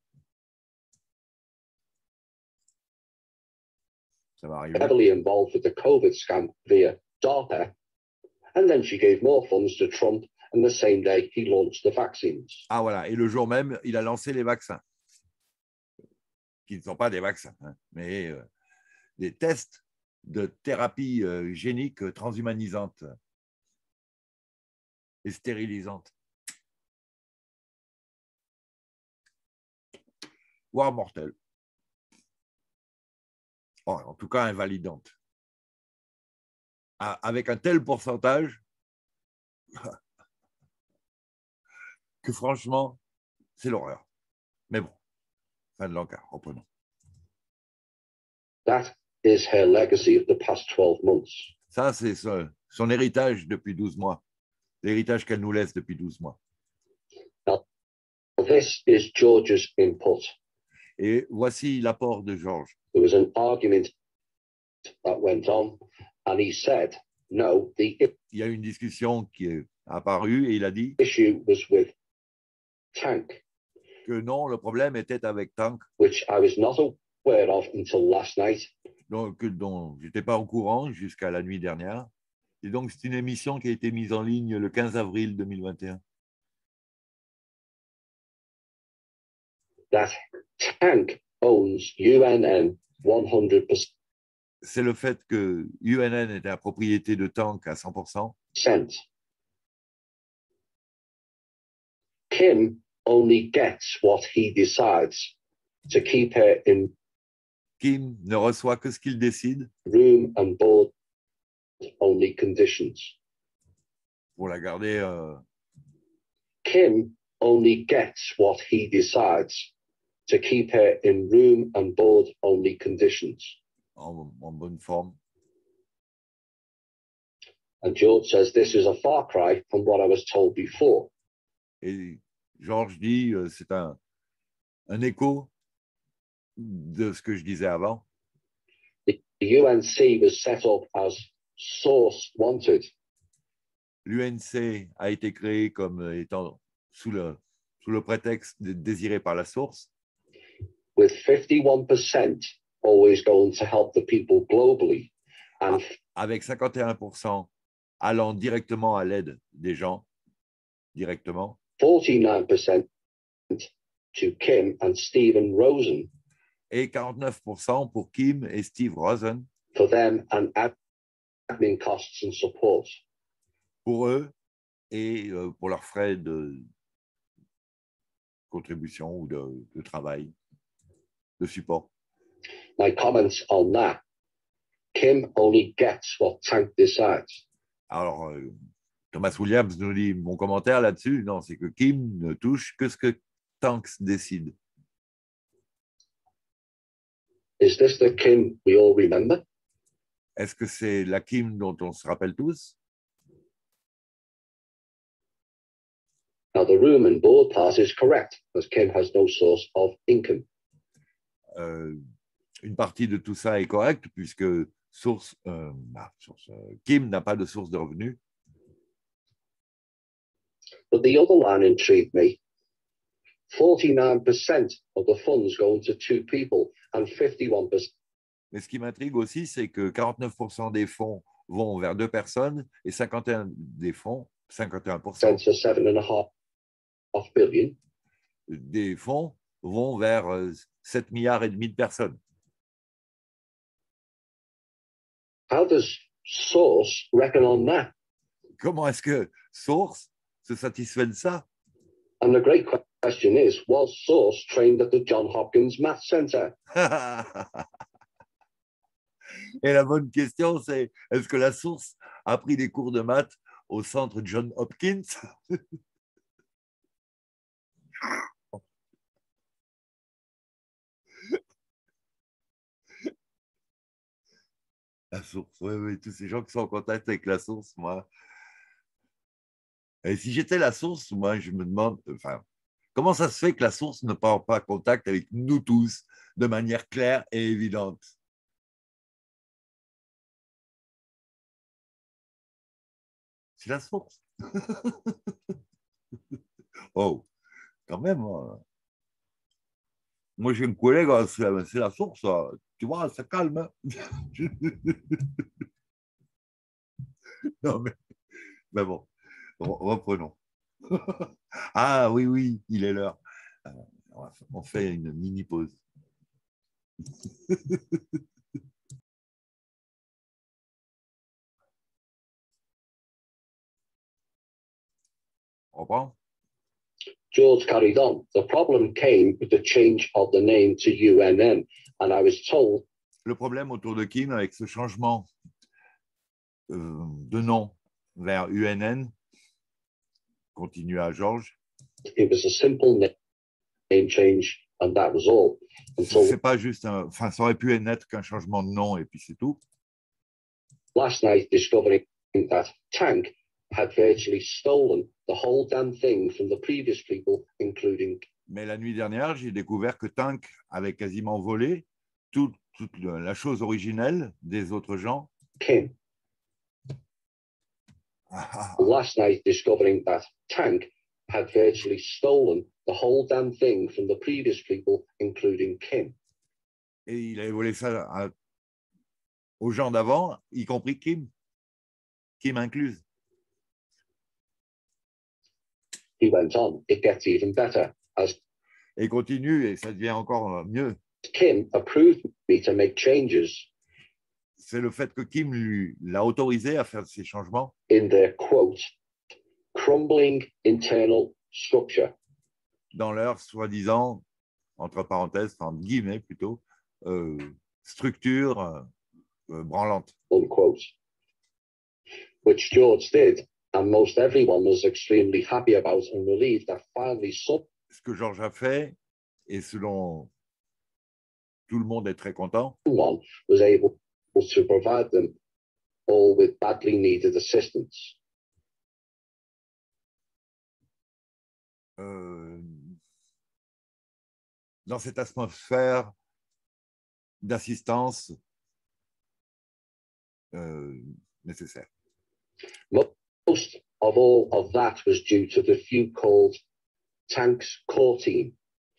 Ça va arriver. Heavily involved with the COVID scam via DARPA. And then she gave more funds to Trump, and the same day he launched the vaccines. Ah voilà, et le jour même, il a lancé les vaccins. Qui ne sont pas des vaccins, hein, mais euh, des tests de thérapie euh, génique transhumanisante et stérilisante. Voire mortelle. Oh, en tout cas, invalidante. Avec un tel pourcentage que franchement, c'est l'horreur. Mais bon, fin de l'encart, reprenons. That is her legacy of the past twelve months. Ça, c'est son, son héritage depuis douze mois. L'héritage qu'elle nous laisse depuis douze mois. Now, this is George's input. Et voici l'apport de George. There was an argument that went on, and he said, no, the il y a eu une discussion qui est apparue et il a dit issue was with Tank, que non, le problème était avec Tank, which I was not aware of until last night. donc, dont je n'étais pas au courant jusqu'à la nuit dernière. Et donc, c'est une émission qui a été mise en ligne le quinze avril deux mille vingt et un. That Tank owns U N N one hundred percent. C'est le fait que U N N était la propriété de Tank à cent pour cent. Kim only gets what he decides to keep her in. Kim ne reçoit que ce qu'il décide. Room and board only conditions. Pour la garder. Euh... Kim only gets what he decides to keep her in room and board only conditions. En, en bonne forme. And George says this is a far cry from what I was told before. Et George dit euh, c'est un, un écho de ce que je disais avant. The U N C was set up as source wanted. L'U N C a été créé comme étant sous le, sous le prétexte de désiré par la source. With fifty-one percent always going to help the people globally. And avec cinquante et un pour cent allant directement à l'aide des gens, directement. forty-nine percent to Kim and Stephen Rosen. Et quarante-neuf pour cent pour Kim et Steve Rosen. For them and admin costs and support. Pour eux et euh, pour leurs frais de contribution ou de, de travail, de support. My comments on that. Kim only gets what Tank decides. Alors, euh, Thomas Williams nous dit, mon commentaire là-dessus, non, c'est que Kim ne touche que ce que Tank décide. Is this the Kim we all remember? Est-ce que c'est la Kim dont on se rappelle tous? Now, the room and board part is correct, as Kim has no source of income. Euh, une partie de tout ça est correcte, puisque source, euh, ah, source, euh, Kim n'a pas de source de revenus. But the other line intrigued me. forty-nine percent of the funds going to two people and fifty-one percent Mais ce qui m'intrigue aussi, c'est que quarante-neuf pour cent des fonds vont vers deux personnes et cinquante et un des fonds, cinquante et un pour cent to seven and a half billion des fonds vont vers sept milliards et demi de personnes. How does Source reckon on that? Comment est-ce que Source se satisfait de ça? And the great question is, was Source trained at the John Hopkins Math Center? Et la bonne question, c'est est-ce que la Source a pris des cours de maths au centre John Hopkins? La Source, oui, oui, tous ces gens qui sont en contact avec la Source, moi. Et si j'étais la Source, moi, je me demande, enfin, comment ça se fait que la Source ne prend pas contact avec nous tous de manière claire et évidente? C'est la Source. Oh, quand même. Hein. Moi, j'ai un collègue, c'est la Source. Tu vois, ça calme. Hein. Non, mais, mais bon, reprenons. Ah oui, oui, il est l'heure. On fait une mini pause. On reprend? George carried on. The problem came with the change of the name to U N N, and I was told. Le problème autour de Kim avec ce changement euh, de nom vers U N N, continua George. It was a simple name change, and that was all. So, c'est pas juste un, enfin, ça aurait pu n'être qu'un changement de nom et puis c'est tout. Last night, discovering that Tank had virtually stolen the whole damn thing from the previous people, including. Mais la nuit dernière, j'ai découvert que Tank avait quasiment volé toute, toute la chose originelle des autres gens. Kim. Last night, discovering that Tank had virtually stolen the whole damn thing from the previous people, including Kim. Et il avait volé ça à, aux gens d'avant, y compris Kim, Kim incluse. He went on. It gets even better. As et continue, et ça devient encore mieux. Kim approved me to make changes. C'est le fait que Kim lui l'a autorisé à faire ces changements. In their quote, crumbling internal structure. Dans leur soi-disant, entre parenthèses, entre guillemets plutôt, euh, structure euh, branlante. Unquote. Which George did, and most everyone was extremely happy about and relieved that finally some. Ce que George a fait, et selon tout le monde est très content. Someone was able to provide them all with badly needed assistance. Euh, dans cette atmosphère d'assistance euh, nécessaire. Most of all of that was due to the few called Tank's core team.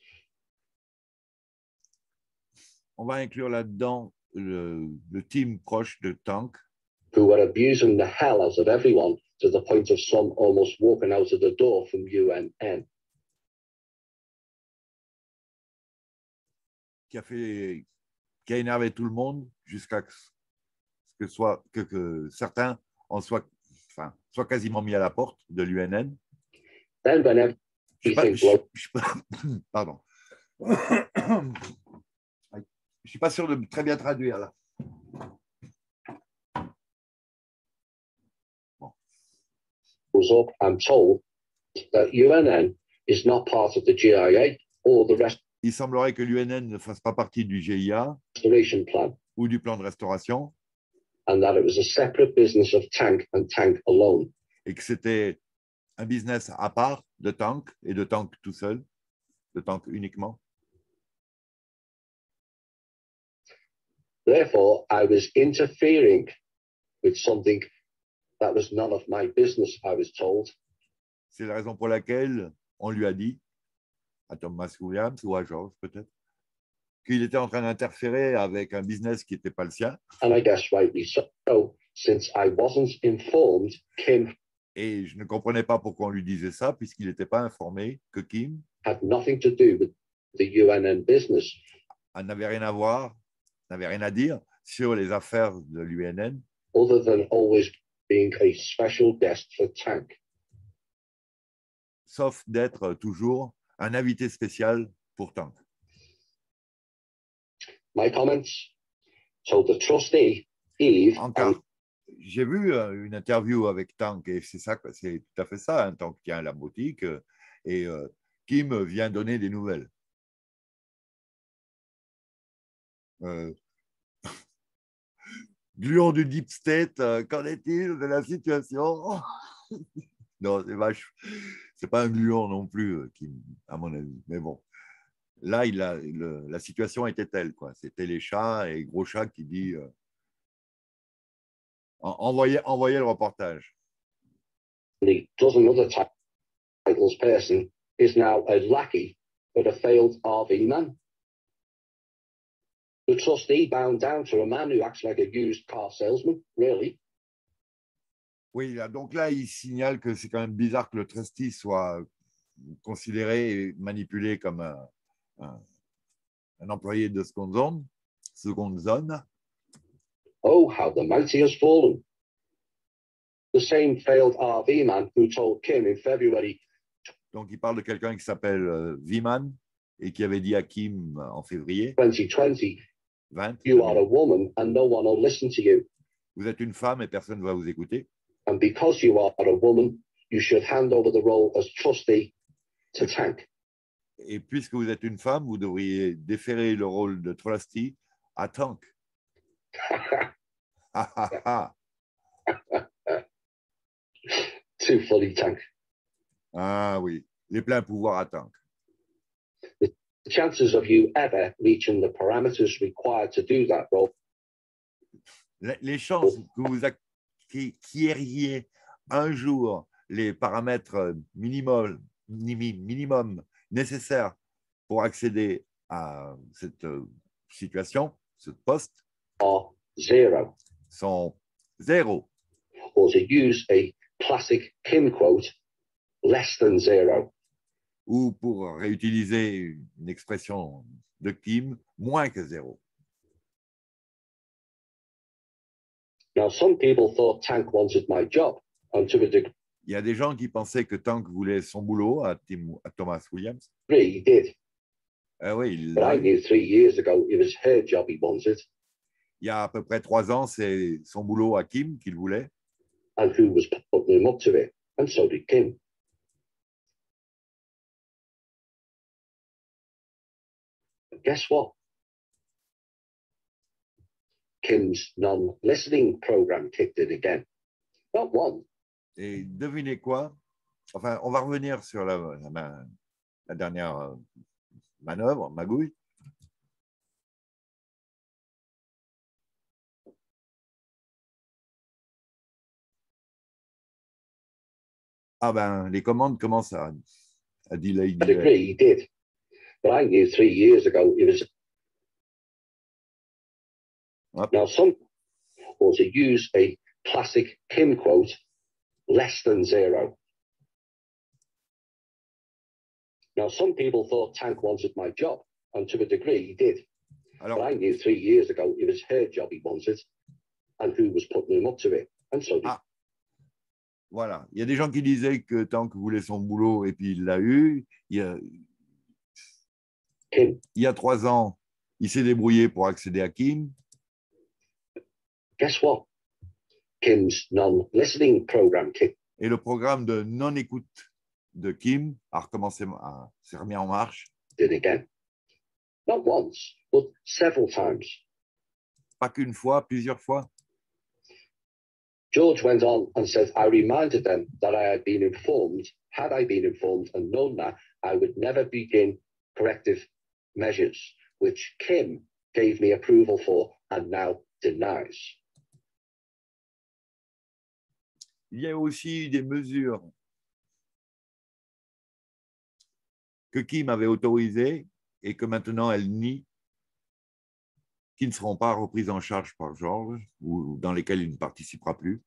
On va inclure là-dedans le, le team proche de Tank. Who were abusing the hell out of everyone to the point of some almost walking out of the door from U N N. Qui a fait, qui a énervé tout le monde jusqu'à ce que, soit, que, que certains en soient, enfin, soient quasiment mis à la porte de l'U N N. Then when everything Pardon. Je suis pas sûr de très bien traduire là. Bon. Was up and told that U N N is not part of the G I A or the rest. Il semblerait que l'U N N ne fasse pas partie du G I A plan. Ou du plan de restauration. And that it was a separate business of Tank and Tank alone. Et que c'était un business à part de Tank et de Tank tout seul, de Tank uniquement. Therefore, I was interfering with something that was none of my business, I was told. C'est la raison pour laquelle on lui a dit à Thomas Williams ou à George peut-être, qu'il était en train d'interférer avec un business qui n'était pas le sien. And I guess rightly so, since I wasn't informed, Kim Et je ne comprenais pas pourquoi on lui disait ça, puisqu'il n'était pas informé que Kim had nothing to do with the U N N business. n'avait rien à voir, n'avait rien à dire sur les affaires de l'U N N. Other than always being a special guest for Tank. Sauf d'être toujours un invité spécial pour Tank. My comments. So the trustee, Eve. Encore, j'ai vu une interview avec Tank et c'est ça, c'est tout à fait ça. Hein, Tank tient la boutique et euh, Kim vient donner des nouvelles. Euh, Gluon du Deep State, euh, qu'en est-il de la situation? Non, c'est vache. C'est pas un gluon non plus, euh, qui, à mon avis. Mais bon, là, il a, le, la situation était telle, quoi. C'était les chats et Gros Chat qui dit euh, envoyez, envoyez le reportage. The dozen other titles person is now a lackey but a failed R V man. The trustee bound down to a man who acts like a used car salesman, really. Oui, donc là, il signale que c'est quand même bizarre que le trustee soit considéré et manipulé comme un, un, un employé de seconde zone, seconde zone. Oh, how the mighty has fallen. The same failed R V man who told Kim in February. Donc, il parle de quelqu'un qui s'appelle euh, V-Man et qui avait dit à Kim en février twenty twenty, vingt, you are a woman and no one will listen to you. Vous êtes une femme et personne ne va vous écouter. And because you are a woman, you should hand over the role as trustee to Tank. Et puisque vous êtes une femme, vous devriez déférer le rôle de trustee à Tank. Too funny, Tank. Ah oui, les pleins pouvoirs à Tank. The chances of you ever reaching the parameters required to do that role. Les chances que vous acquériez un jour les paramètres minimum, minimum nécessaires pour accéder à cette situation, ce poste, are zero. sont zéro. Or to use a classic Kim quote, less than zero. Ou pour réutiliser une expression de Kim, moins que zéro. Now, some people thought Tank wanted my job, and to a degree, Il y a des gens qui pensaient que Tank voulait son boulot à, Tim, à Thomas Williams. he did. Ah oui, il But I knew three years ago it was her job he wanted. Il y a à peu près trois ans, c'est son boulot à Kim qu'il voulait. And who was putting him up to it, and so did Kim. But guess what? Kim's non-listening program kicked in again. Not one. Et devinez quoi? Enfin, on va revenir sur la, la, la dernière manœuvre, magouille. Ah ben, les commandes commencent à, à delay, delay. I agree, he did. But I knew three years ago it was. Hop. Now, some or to use a classic Kim quote, less than zero. Now, some people thought Tank wanted my job, and to a degree he did. Alors, but I knew three years ago it was her job he wanted, and who was putting him up to it, and so did. Ah. Voilà, il y a des gens qui disaient que Tank voulait son boulot et puis il l'a eu. Il y a, Kim. Il y a trois ans, il s'est débrouillé pour accéder à Kim. Guess what? Kim's non-listening program kicked. Et le programme de non-écoute de Kim a recommencé, à, s'est remis en marche. Did again. Not once, but several times. Pas qu'une fois, plusieurs fois. George went on and said, I reminded them that I had been informed, had I been informed and known that, I would never begin corrective measures, which Kim gave me approval for and now denies. Il y a aussi des mesures que Kim avait autorisées et que maintenant elle nie, qui ne seront pas reprises en charge par George ou dans lesquelles il ne participera plus.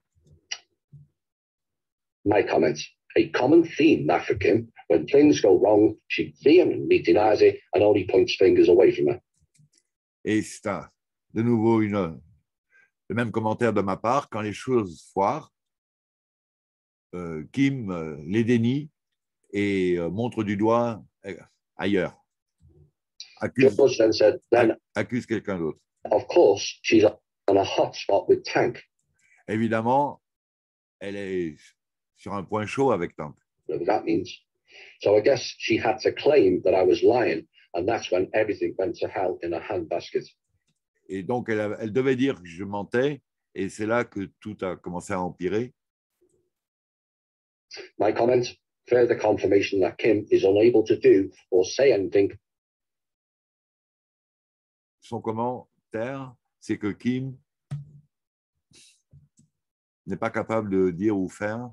My comment. A common theme that for Kim. When things go wrong, she vehemently denies it and only points fingers away from her. Et c'est un, de nouveau une, le même commentaire de ma part. Quand les choses foirent, euh, Kim euh, les dénie et euh, montre du doigt euh, ailleurs. Accuse, George then said, then, accuse quelqu'un d'autre. of course, she's on a hot spot with Tank. Évidemment, elle est sur un point chaud avec Tank. Whatever that means. So I guess she had to claim that I was lying, and that's when everything went to hell in a handbasket. Et donc, elle, elle devait dire que je mentais, et c'est là que tout a commencé à empirer. My comment, further confirmation that Kim is unable to do or say anything. Son commentaire, c'est que Kim n'est pas capable de dire ou faire.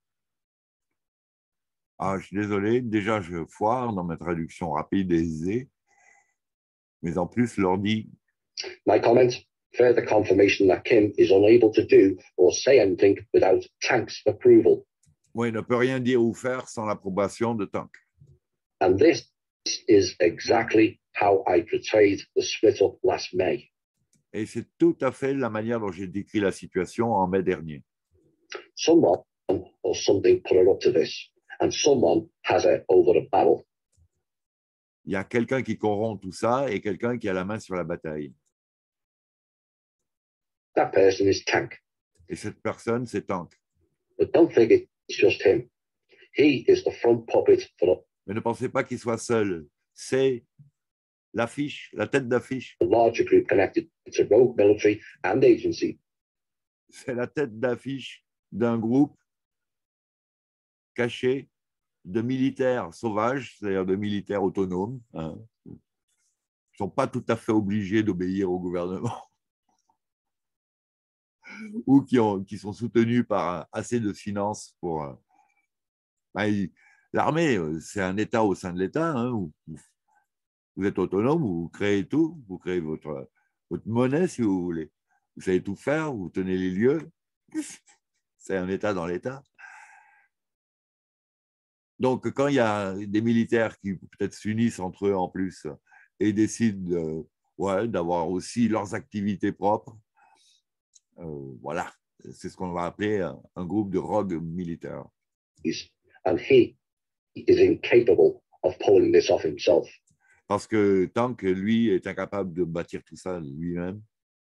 Ah, je suis désolé, déjà je foire dans ma traduction rapide et aisée, mais en plus l'ordi. My comment, further confirmation that Kim is unable to do or say anything without Tank's approval. Oui, ne peut rien dire ou faire sans l'approbation de Tank. And this is exactly how I portrayed the split up last May. Et c'est tout à fait la manière dont j'ai décrit la situation en mai dernier. Someone or something put her up to this, and someone has her over a barrel. Il y a quelqu'un qui corrompt tout ça et quelqu'un qui a la main sur la bataille. That person is Tank. Et cette personne, c'est Tank. But don't think it's just him. He is the front puppet for Mais ne pensez pas qu'il soit seul. C'est l'affiche, la tête d'affiche. the larger group connected to rogue military and agency. C'est la tête d'affiche d'un groupe caché de militaires sauvages, c'est-à-dire de militaires autonomes, hein, qui ne sont pas tout à fait obligés d'obéir au gouvernement ou qui, ont, qui sont soutenus par assez de finances pour... Ben, l'armée, c'est un État au sein de l'État, hein, où vous êtes autonome, vous créez tout, vous créez votre, votre monnaie si vous voulez. Vous savez tout faire, vous tenez les lieux. C'est un État dans l'État. Donc, quand il y a des militaires qui peut-être s'unissent entre eux en plus et décident de, ouais, d'avoir aussi leurs activités propres, euh, voilà, c'est ce qu'on va appeler un, un groupe de rogues militaires. And he is incapable of pulling this off himself. Parce que Tank, lui, est incapable de bâtir tout ça lui-même.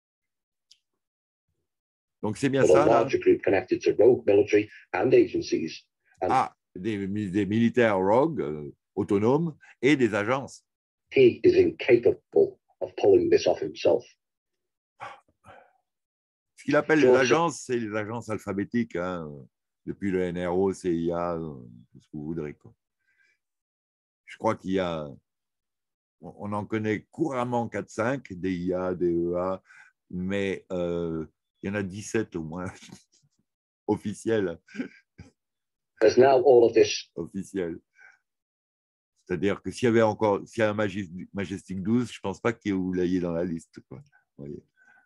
Donc, c'est bien But ça, a là. larger group connected to rogue military and agencies. And Ah, des, des militaires rogues, euh, autonomes, et des agences. he is incapable of pulling this off himself. Ce qu'il appelle les George- agences, c'est les agences alphabétiques, hein, depuis le N R O, C I A, euh, tout ce que vous voudrez, quoi. Je crois qu'il y a, on en connaît couramment quatre cinq, D I A, D E A, mais euh, il y en a dix-sept au moins officiels. There's now all of this. officiels. C'est-à-dire que s'il y avait encore, s'il y a un Majestic douze, je ne pense pas que vous l'ayez dans la liste, quoi. Vous voyez.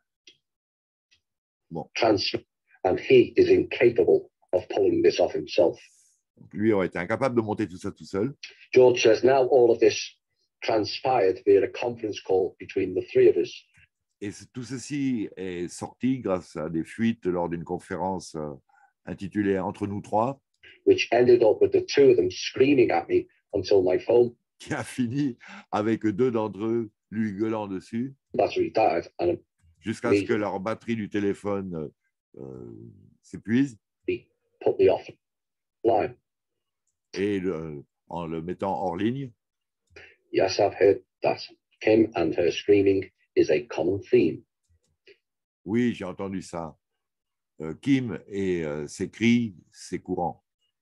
Bon. Trans and he is incapable of pulling this off himself. Donc, lui aurait été incapable de monter tout ça tout seul. George says now all of this transpired via a conference call between the three of us. Et tout ceci est sorti grâce à des fuites lors d'une conférence euh, intitulée Entre nous trois, which ended up with the two of them screaming at me until my phone qui a fini avec deux d'entre eux lui gueulant dessus, battery died and jusqu'à ce que leur batterie du téléphone euh, s'épuise, he put me off line. et le, en le mettant hors ligne. Yes, I've heard that. Kim and her screaming is a common theme. Oui, j'ai entendu ça. Euh, Kim et euh, ses cris, c'est courant.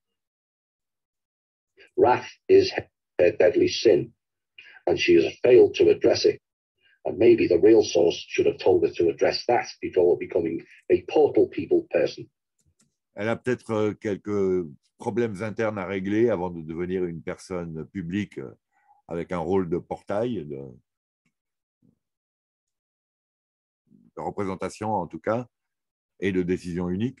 Wrath is her deadly sin, and she has failed to address it. And maybe the real source should have told her to address that before becoming a portal people person. Elle a peut-être quelques problèmes internes à régler avant de devenir une personne publique avec un rôle de portail, de, de représentation en tout cas, et de décision unique.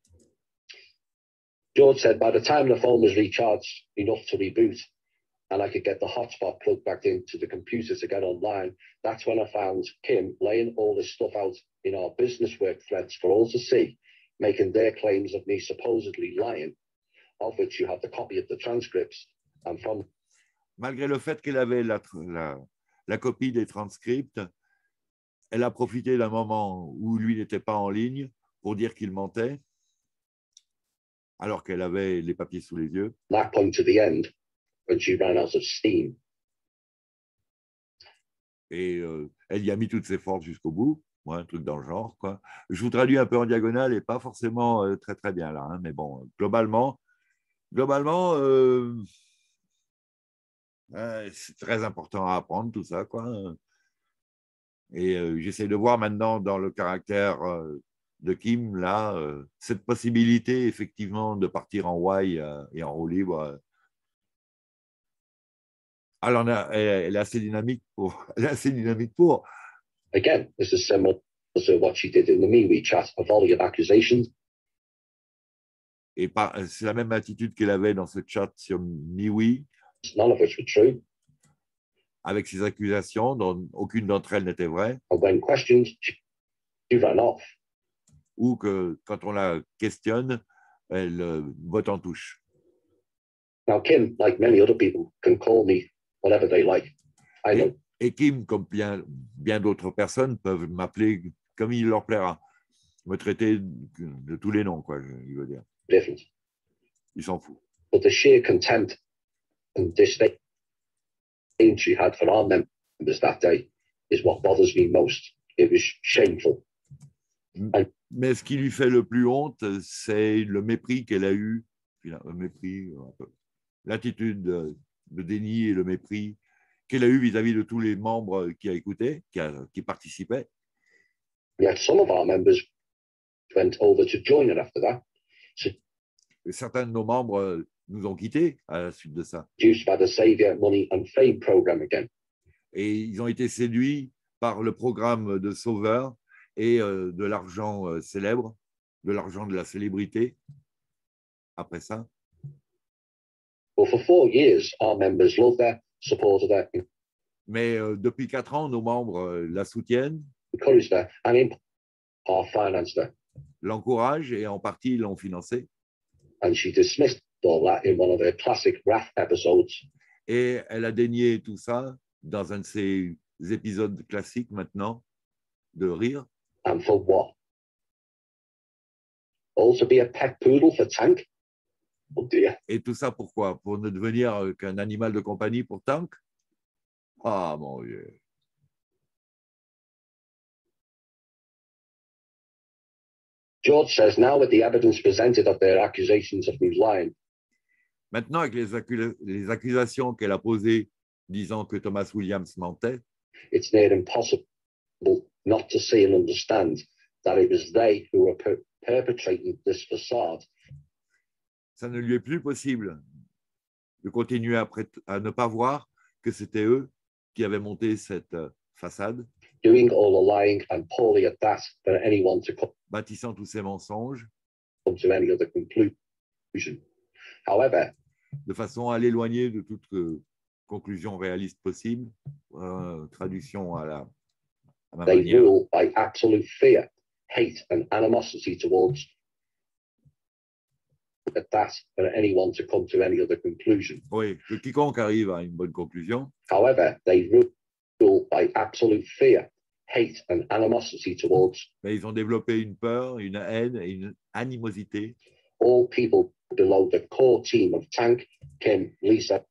George said, by the time the phone was recharged enough to reboot and I could get the hotspot plugged back into the computer to get online, that's when I found Kim laying all this stuff out in our business work threads for all to see, making their claims of me supposedly lying, of which you have the copy of the transcripts. And from... Malgré le fait qu'elle avait la, la, la copie des transcripts, elle a profité d'un moment où lui n'était pas en ligne pour dire qu'il mentait, alors qu'elle avait les papiers sous les yeux. That point to the end, when she ran out of steam. Et euh, elle y a mis toutes ses forces jusqu'au bout, ouais, un truc dans le genre, quoi. Je vous traduis un peu en diagonale et pas forcément euh, très très bien là, hein, mais bon, globalement, globalement, euh, euh, c'est très important à apprendre tout ça, quoi. Et euh, j'essaie de voir maintenant dans le caractère euh, de Kim, là, euh, cette possibilité effectivement de partir en Y euh, et en roue libre. Euh, elle, en a, elle, elle est assez dynamique pour. Elle est assez dynamique pour. Again, this is similar to what she did in the MeWe chat, a volley of accusations. Et c'est la même attitude qu'elle avait dans ce chat sur MeWe. None of which were true. Avec ses accusations, dont aucune d'entre elles n'était vraie. And when questioned, she ran off. Ou que quand on la questionne, elle euh, botte en touche. Now, Kim, like many other people, can call me whatever they like. I know. Et, et Kim, comme bien, bien d'autres personnes, peuvent m'appeler comme il leur plaira. Me traiter de, de tous les noms, quoi, je veux dire. Different. Ils s'en foutent. But the sheer contempt and disdain she had for our members that day is what bothers me most. It was shameful. And, mais ce qui lui fait le plus honte, c'est le mépris qu'elle a eu, le mépris, l'attitude de, de déni et le mépris qu'elle a eu vis-à-vis de tous les membres qui a écouté, qui, a, qui participaient. Yet some of our members went over to join her after that. So, et certains de nos membres nous ont quittés à la suite de ça. By the Savior Money and Fame program again. Et ils ont été séduits par le programme de Sauveur et euh, de l'argent euh, célèbre, de l'argent de la célébrité. Après ça. Well, for four years, our members loved her, supported her. Mais euh, depuis quatre ans, nos membres euh, la soutiennent, encouraged her, and in part financed her. L'encouragent et en partie l'ont financé. And she dismissed all that in one of her classic wrath episodes. Et elle a dénié tout ça dans un de ses épisodes classiques maintenant de rire. And for what? Also be a pet poodle for Tank? Oh dear. Et tout ça pourquoi? Pour ne devenir qu'un animal de compagnie pour Tank? Ah mon Dieu. George says now with the evidence presented of their accusations of me lying. Maintenant, avec les, accus les accusations qu'elle a posées disant que Thomas Williams mentait, it's near impossible not to see and understand that it was they who were per perpetrating this facade. Ça ne lui est plus possible de continuer à, à ne pas voir que c'était eux qui avaient monté cette façade. Doing all the lying and poorly at that for anyone to come, bâtissant tous ces mensonges, come to any other conclusion. However, de façon à l'éloigner de toute euh, conclusion réaliste possible, euh, traduction à la à ma they manière. rule by absolute fear, hate and animosity towards at that for anyone to come to any other conclusion. Oui, que quiconque arrive à une bonne conclusion. However, they rule by absolute fear, hate and animosity towards. Mais ils ont développé une peur, une haine et une animosité. All people below the core team of Tank, Kim, Lisa.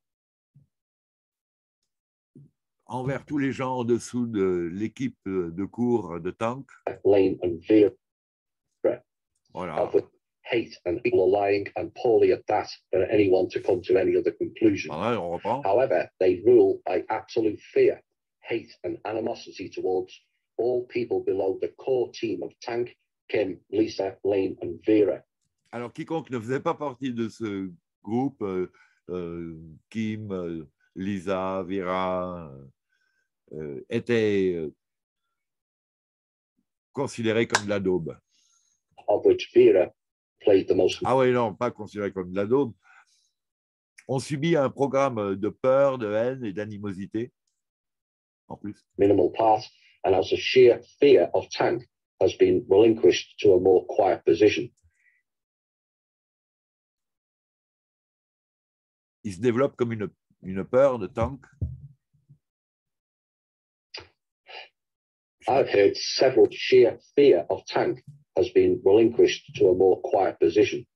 Envers tous les gens en dessous de l'équipe de cours de Tank. Lane and Vera. Voilà. Hate and people are lying and poorly at that for anyone to come to any other conclusion. Voilà, on reprend. However, they rule by absolute fear, hate and animosity towards all people below the core team of Tank, Kim, Lisa, Lane and Vera. Alors, quiconque ne faisait pas partie de ce groupe, euh, euh, Kim, euh, Lisa, Vera, euh, étaient euh, considérés comme de la daube. of which Vera played the most Ah oui, non, pas considérés comme de la daube. On subit un programme de peur, de haine et d'animosité, en plus. minimal part, and as a sheer fear of Tank has been relinquished to a more quiet position. Il se développe comme une, une peur de Tank. I've heard several sheer fear of Tank has been relinquished to a more quiet position.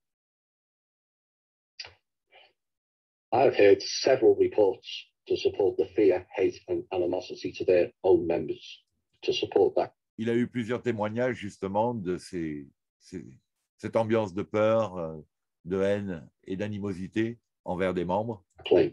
I've heard several reports to support the fear, hate, and animosity to their own members, to support that. Il a eu plusieurs témoignages justement de ces, ces, cette ambiance de peur, euh, de haine et d'animosité envers des membres. Claim.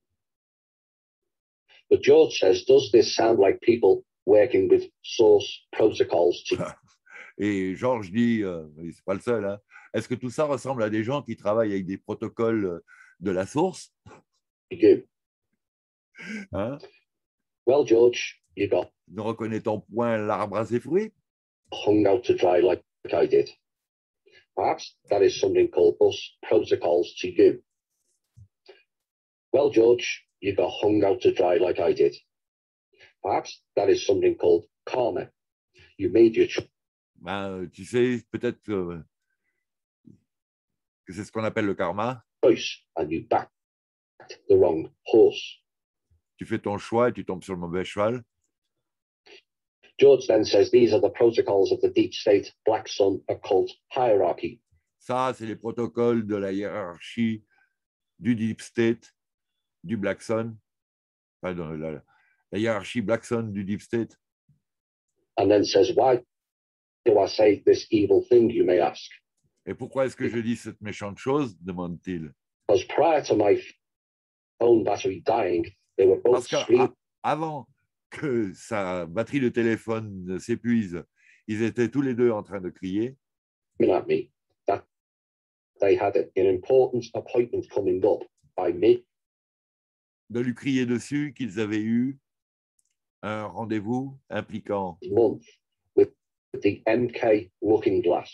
But George says, does this sound like people working with source protocols to Et Georges dit, euh, c'est pas le seul, hein, est-ce que tout ça ressemble à des gens qui travaillent avec des protocoles de la source? do? Hein? Well, George, you got Ne reconnaît-on point l'arbre à ses fruits? hung out to dry like I did. Perhaps that is something called us protocols to you. Well, George, you got hung out to dry like I did. Perhaps that is something called karma. You made your Ben, tu sais, peut-être que, que c'est ce qu'on appelle le karma. choice and you backed the wrong horse. Tu fais ton choix et tu tombes sur le mauvais cheval. George then says these are the protocols of the deep state Black Sun occult hierarchy. Ça, c'est les protocoles de la hiérarchie du Deep State, du Black Sun, enfin, de la, la hiérarchie Black Sun du Deep State. And then says, why do I say this evil thing, you may ask? Et pourquoi est-ce que je dis cette méchante chose, demande-t-il. Because prior to my phone battery dying, they were both Parce screaming qu'avant que sa batterie de téléphone s'épuise, ils étaient tous les deux en train de crier at me that they had an important appointment coming up by me. de lui crier dessus qu'ils avaient eu un rendez-vous impliquant month with the M K Looking Glass,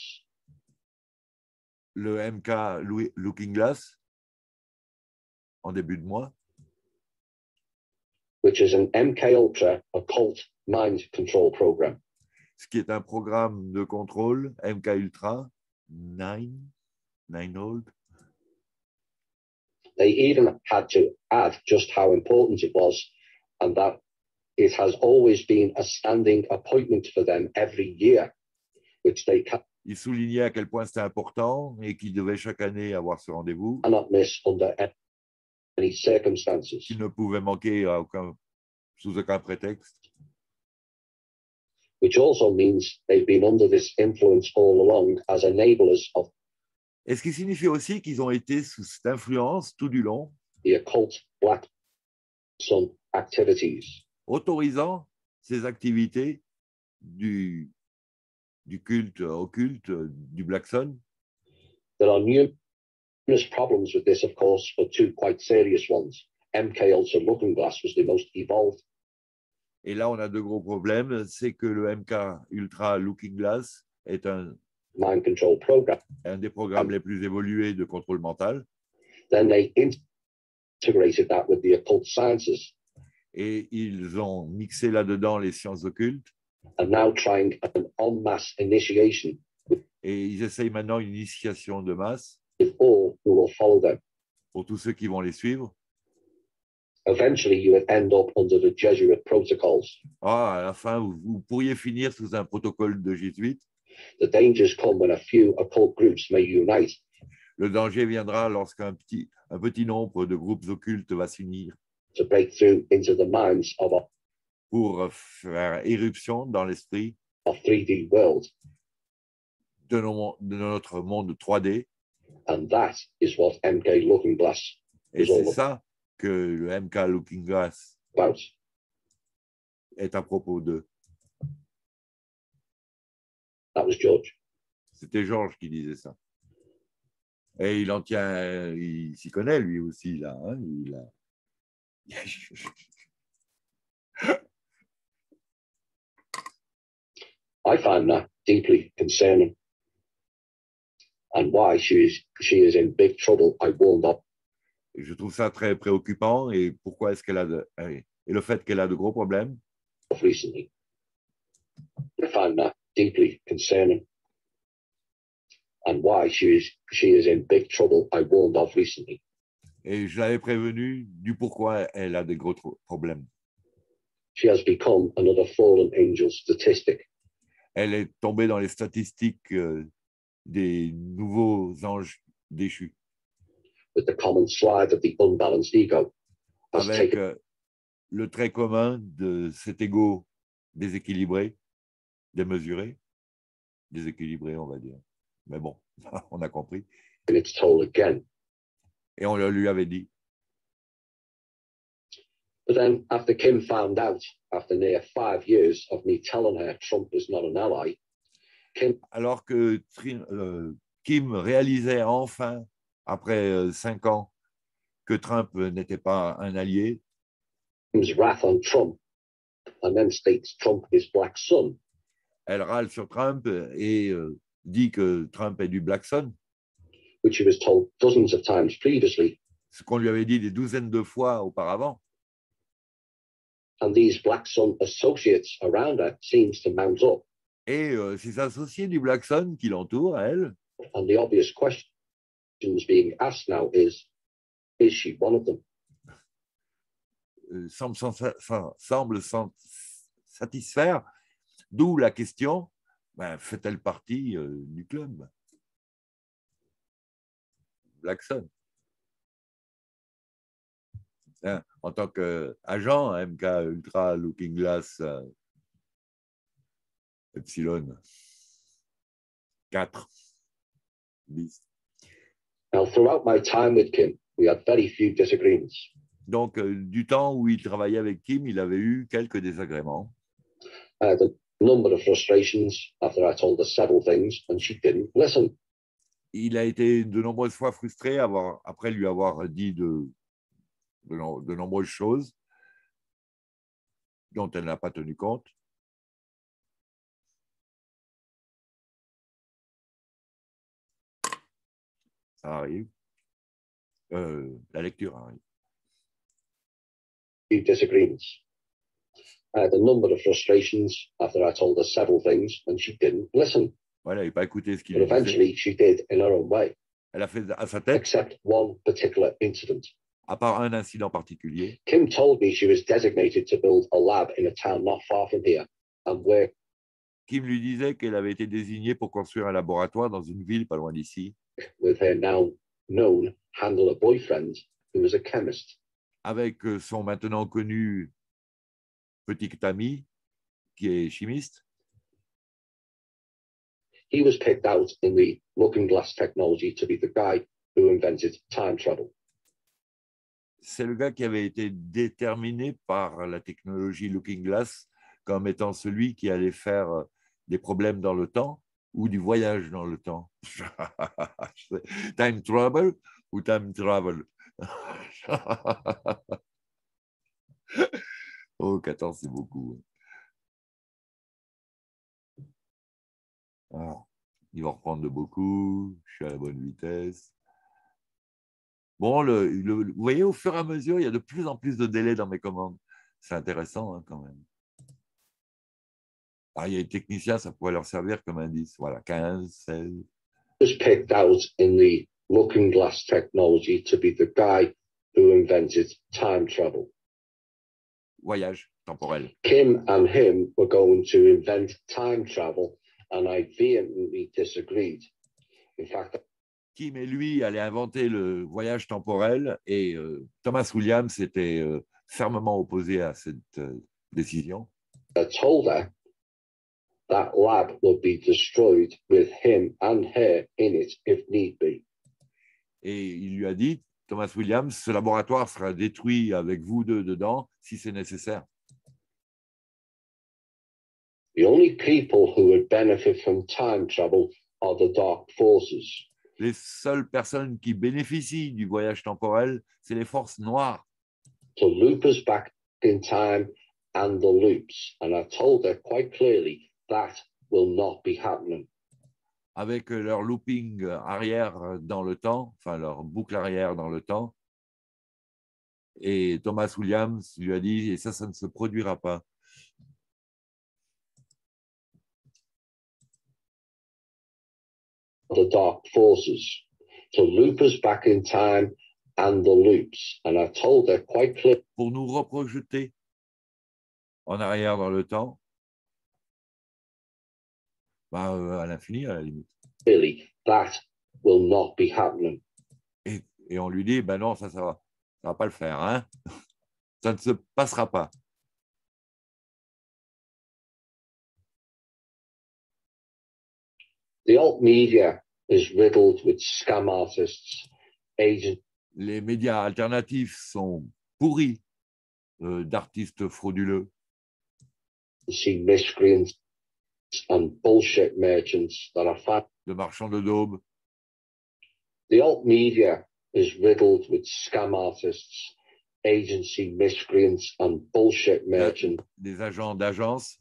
le M K Looking Glass en début de mois, which is an M K Ultra occult mind control program. Ce qui est un programme de contrôle M K Ultra nine, nine old. They even had to add just how important it was, and that it has always been a standing appointment for them every year, which they Il soulignait à quel point c'était important et qu'ils devaient chaque année avoir ce rendez-vous. cannot miss under any circumstances. Qu'ils ne pouvaient manquer à aucun, sous aucun prétexte. Which also means they've been under this influence all along as enablers of Et ce qui signifie aussi qu'ils ont été sous cette influence tout du long, the occult Black Sun activities. Autorisant ces activités du, du culte occulte du Black Sun. There are numerous problems with this, of course, but two quite serious ones. M K Ultra Looking Glass was the most evolved. Et là, on a deux gros problèmes. C'est que le M K Ultra Looking Glass est un, mind control program. un des programmes les plus évolués de contrôle mental. Then they integrated that with the occult sciences. Et ils ont mixé là-dedans les sciences occultes. And now trying an en masse initiation. Et ils essayent maintenant une initiation de masse With all who will follow them. Pour tous ceux qui vont les suivre. Eventually, you would end up under the Jesuit protocols. Ah, à la fin, vous, vous pourriez finir sous un protocole de jésuite. The dangers come when a few occult groups may unite. Le danger viendra lorsqu'un petit, un petit nombre de groupes occultes va s'unir. To break through into the minds of a pour faire éruption dans l'esprit of three D world. De, nos, de notre monde trois D. And that is what M K Looking Glass Et c'est ça que le M K Looking Glass about. Est à propos d'eux. That was George. C'était Georges qui disait ça. Et il en tient, il s'y connaît lui aussi là. Hein, il a, I find that deeply concerning. And why she is, she is in big trouble, I warned up. Je trouve ça très préoccupant. Et pourquoi est-ce qu'elle a de, et le fait qu'elle a de gros problèmes. Recently. I find that deeply concerning. And why she is, she is in big trouble, I warned of recently. Et je l'avais prévenu du pourquoi elle a des gros problèmes. She has become another fallen angel statistic. Elle est tombée dans les statistiques euh, des nouveaux anges déchus. With the common slide of the unbalanced ego. Avec taken... euh, le trait commun de cet ego déséquilibré, démesuré, déséquilibré, on va dire. Mais bon, on a compris. And it's told again. Et on le lui avait dit. But then, after Kim found out, after near five years of me telling her Trump is not an ally, Kim... Alors que euh, Kim réalisait enfin, après euh, cinq ans, que Trump n'était pas un allié, Kim's wrath on Trump, and then states Trump is black son. Elle râle sur Trump et euh, dit que Trump est du Black Sun. Which he was told dozens of times previously. Ce qu'on lui avait dit des douzaines de fois auparavant. And these Black Sun associates around her seems to mount up. Et euh, ces associés du Black Sun qui l'entourent, elle. And the obvious questions being asked now is, is she one of them? Euh, semble, semble satisfaire, d'où la question, ben, fait-elle partie euh, du club Black Sun? Hein, en tant qu'agent, M K Ultra Looking Glass euh, Epsilon quatre. Now, throughout my time with Kim, we had very few disagreements. Donc, euh, du temps où il travaillait avec Kim, il avait eu quelques désagréments. I had a number of frustrations after I told her several things and she didn't listen. Il a été de nombreuses fois frustré avoir, après lui avoir dit de, de, de nombreuses choses dont elle n'a pas tenu compte. Ça arrive. Euh, la lecture arrive. Disagreements. I had a number of frustrations after I told her several things and she didn't listen. Voilà, il n'a pas écouté ce qu'il But disait. eventually she did in her own way. Elle a fait à sa tête. Except one particular incident. À part un incident particulier. Kim told me she was designated to build a lab in a town not far from here and where. Kim lui disait qu'elle avait été désignée pour construire un laboratoire dans une ville pas loin d'ici. With her now known handler boyfriend who was a chemist. Avec son maintenant connu petit ami qui est chimiste. He was picked out in the Looking Glass technology to be the guy who invented time travel. C'est le gars qui avait été déterminé par la technologie Looking Glass comme étant celui qui allait faire des problèmes dans le temps ou du voyage dans le temps. Time travel ou time travel. Oh, quatorze, c'est beaucoup. Ah, il va reprendre de beaucoup. Je suis à la bonne vitesse. Bon, le, le, vous voyez, au fur et à mesure, il y a de plus en plus de délais dans mes commandes. C'est intéressant, hein, quand même. Ah, il y a les techniciens, ça pourrait leur servir comme indice. Voilà, quinze, seize. Was picked out in the Looking Glass technology to be the guy who invented time travel. Voyage temporel. Kim and him were going to invent time travel, and I vehemently disagreed. In fact, Kim et lui allaient inventer le voyage temporel et euh, Thomas Williams était euh, fermement opposé à cette euh, décision. I told her that lab would be destroyed with him and her in it if need be. Et il lui a dit, Thomas Williams, ce laboratoire sera détruit avec vous deux dedans si c'est nécessaire. The only people who would benefit from time travel are the dark forces. Les seules personnes qui bénéficient du voyage temporel, c'est les forces noires. to loop us back in time and the loops. And I told her quite clearly that will not be happening. Avec leur looping arrière dans le temps, enfin leur boucle arrière dans le temps. Et Thomas Williams lui a dit, et ça, ça ne se produira pas. The dark forces to loop us back in time and the loops. And I told her quite clearly. Pour nous reprojeter en arrière dans le temps, bah, à l'infini, à la limite. Really, that will not be happening. Et, et on lui dit, ben non, ça, ça va, ça va pas le faire, hein. Ça ne se passera pas. The alt media is riddled with scam artists, agents. Les médias alternatifs sont pourris euh, d'artistes frauduleux. See miscreants and bullshit merchants that are fat. De marchands de daube. The alt media is riddled with scam artists, agency miscreants and bullshit merchants. Des agents d'agence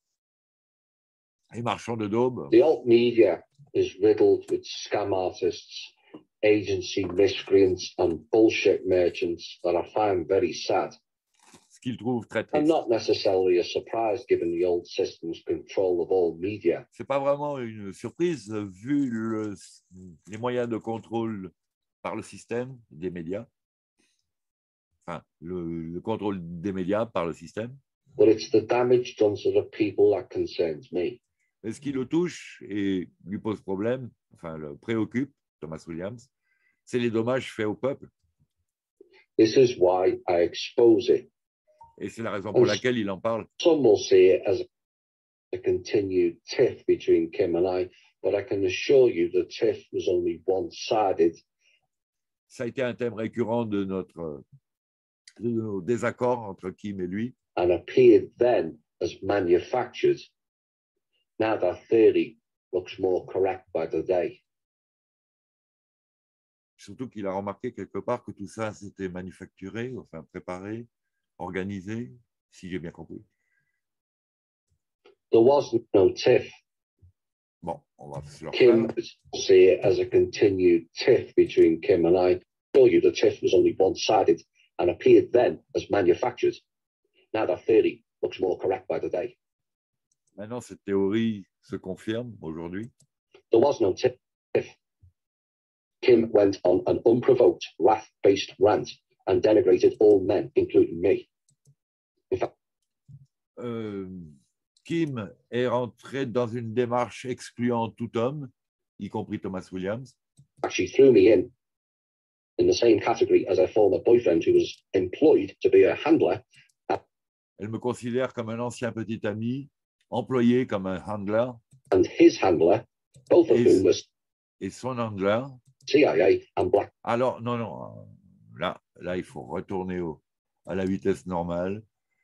et marchands de daube. The alt media is riddled with scam artists, agency miscreants and bullshit merchants that I find very sad. Ce qu'ils trouvent très triste. And not necessarily a surprise given the old system's control of all media. C'est pas vraiment une surprise vu le, les moyens de contrôle par le système des médias. Enfin, le, le contrôle des médias par le système. But it's the damage done to the people that concerns me. Et ce qui le touche et lui pose problème, enfin le préoccupe, Thomas Williams, c'est les dommages faits au peuple. This is why I expose it. Et c'est la raison pour laquelle il en parle. Some will see it as a continued tiff between Kim and I, but I can assure you the tiff was only one-sided. Ça a été un thème récurrent de notre de nos désaccords entre Kim et lui. And appeared then as manufactured. Now that theory looks more correct by the day. Surtout qu'il a remarqué quelque part que tout ça s'était manufacturé, enfin préparé, organisé, si j'ai bien compris. There was no tiff. Bon, on va se le Kim refaire. see it as a continued tiff between Kim and I. I told you the tiff was only one-sided and appeared then as manufactured. Now that theory looks more correct by the day. Maintenant, cette théorie se confirme aujourd'hui. There was no tiff. Kim went on an unprovoked, wrath-based rant and denigrated all men, including me. In fact, Euh, Kim est rentré dans une démarche excluant tout homme, y compris Thomas Williams. she threw me in in the same category as her former boyfriend who was employed to be a handler. Elle me considère comme un ancien petit ami, employé comme un handler, And his handler, both of et, whom was et son handler. C I A and black. Alors, non, non, là, là il faut retourner au, à la vitesse normale.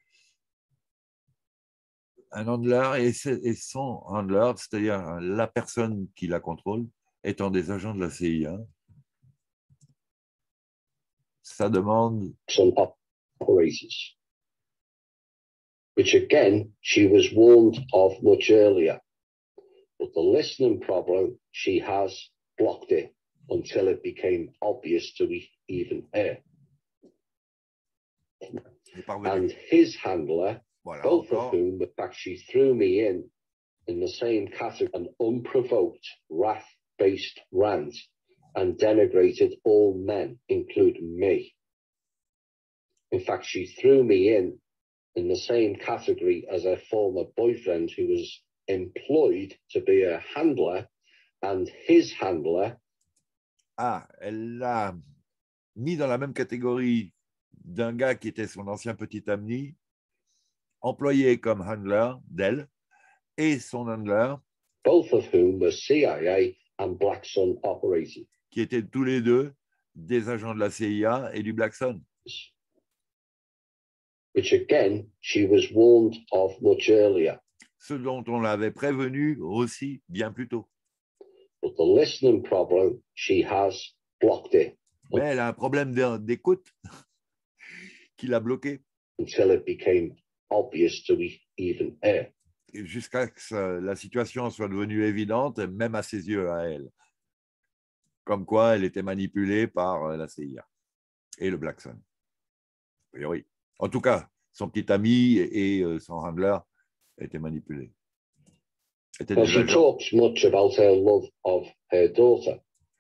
Un handler et, et son handler, c'est-à-dire la personne qui la contrôle, étant des agents de la C I A. Ça demande Some operators, which again she was warned of much earlier. But the listening problem, she has blocked it until it became obvious to even her. And his handler, voilà, both encore. of whom, in fact, she threw me in in the same category, an unprovoked, wrath-based rant, and denigrated all men, including me. In fact, she threw me in in the same category as her former boyfriend, who was employed to be a handler, and his handler. Ah, elle l'a mis dans la même catégorie d'un gars qui était son ancien petit ami, employé comme handler d'elle, et son handler, both of whom were C I A and Black Sun operators, qui étaient tous les deux des agents de la C I A et du Black Sun. Which again, she was warned of much earlier. Ce dont on l'avait prévenu aussi bien plus tôt. But the listening problem, she has blocked it. Mais elle a un problème d'écoute qui l'a bloqué until it became obvious to e- even her. jusqu'à ce que la situation soit devenue évidente, même à ses yeux, à elle. Comme quoi, elle était manipulée par la C I A et le Black Sun. A priori. En tout cas, son petit ami et son handler étaient manipulés. Étaient Well, des she agents. talks much about her love of her daughter.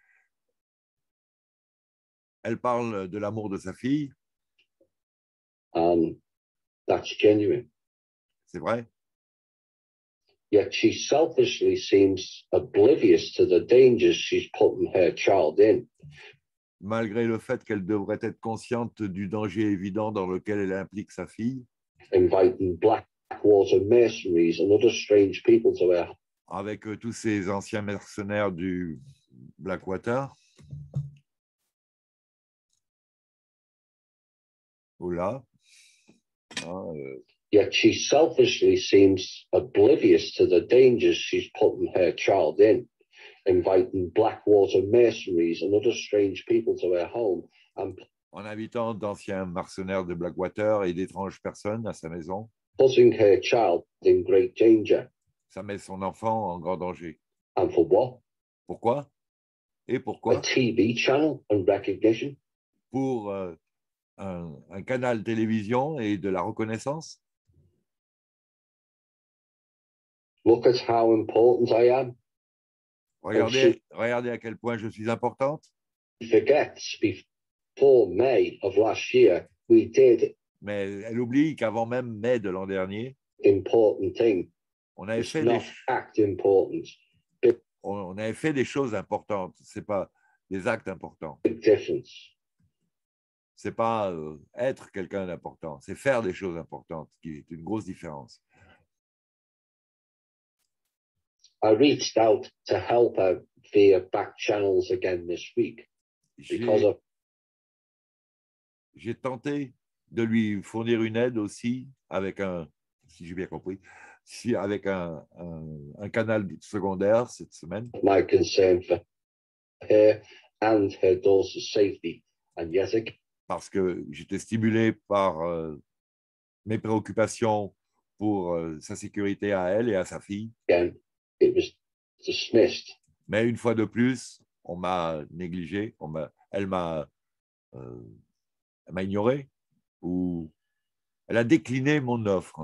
Elle parle de l'amour de sa fille. And that's genuine. C'est vrai. Yet she selfishly seems oblivious to the dangers she's putting her child in. Malgré le fait qu'elle devrait être consciente du danger évident dans lequel elle implique sa fille. Inviting Blackwater mercenaries and other strange people to her. Avec tous ces anciens mercenaires du Blackwater. Oula. Ah, euh... Yet she selfishly seems oblivious to the dangers she's putting her child in, inviting Blackwater mercenaries and other strange people to her home. And en invitant d'anciens mercenaires de Blackwater et d'étranges personnes à sa maison. Putting her child in great danger. Ça met son enfant en grand danger. And for what? Pourquoi? Et pourquoi? A T V channel and recognition. Pour euh, un, un canal télévision et de la reconnaissance. Look at how important I am. Regardez, regardez à quel point je suis importante. Forgets before May of last year, we did. Mais elle oublie qu'avant même mai de l'an dernier, important thing. On avait, It's fait not des, act important. on, on avait fait des choses importantes. C'est pas des actes importants. Big difference. C'est pas euh, être quelqu'un d'important. C'est faire des choses importantes, qui est une grosse différence. I reached out to help her via back channels again this week. Because of J'ai tenté de lui fournir une aide aussi avec un, si j'ai bien compris, si, avec un, un, un canal secondaire cette semaine. My concern for her and her daughter's safety, and yet again, parce que j'étais stimulé par euh, mes préoccupations pour euh, sa sécurité à elle et à sa fille. Again, it was dismissed. Mais une fois de plus, on m'a négligé, on m'a, elle m'a euh, elle m'a ignoré, ou elle a décliné mon offre.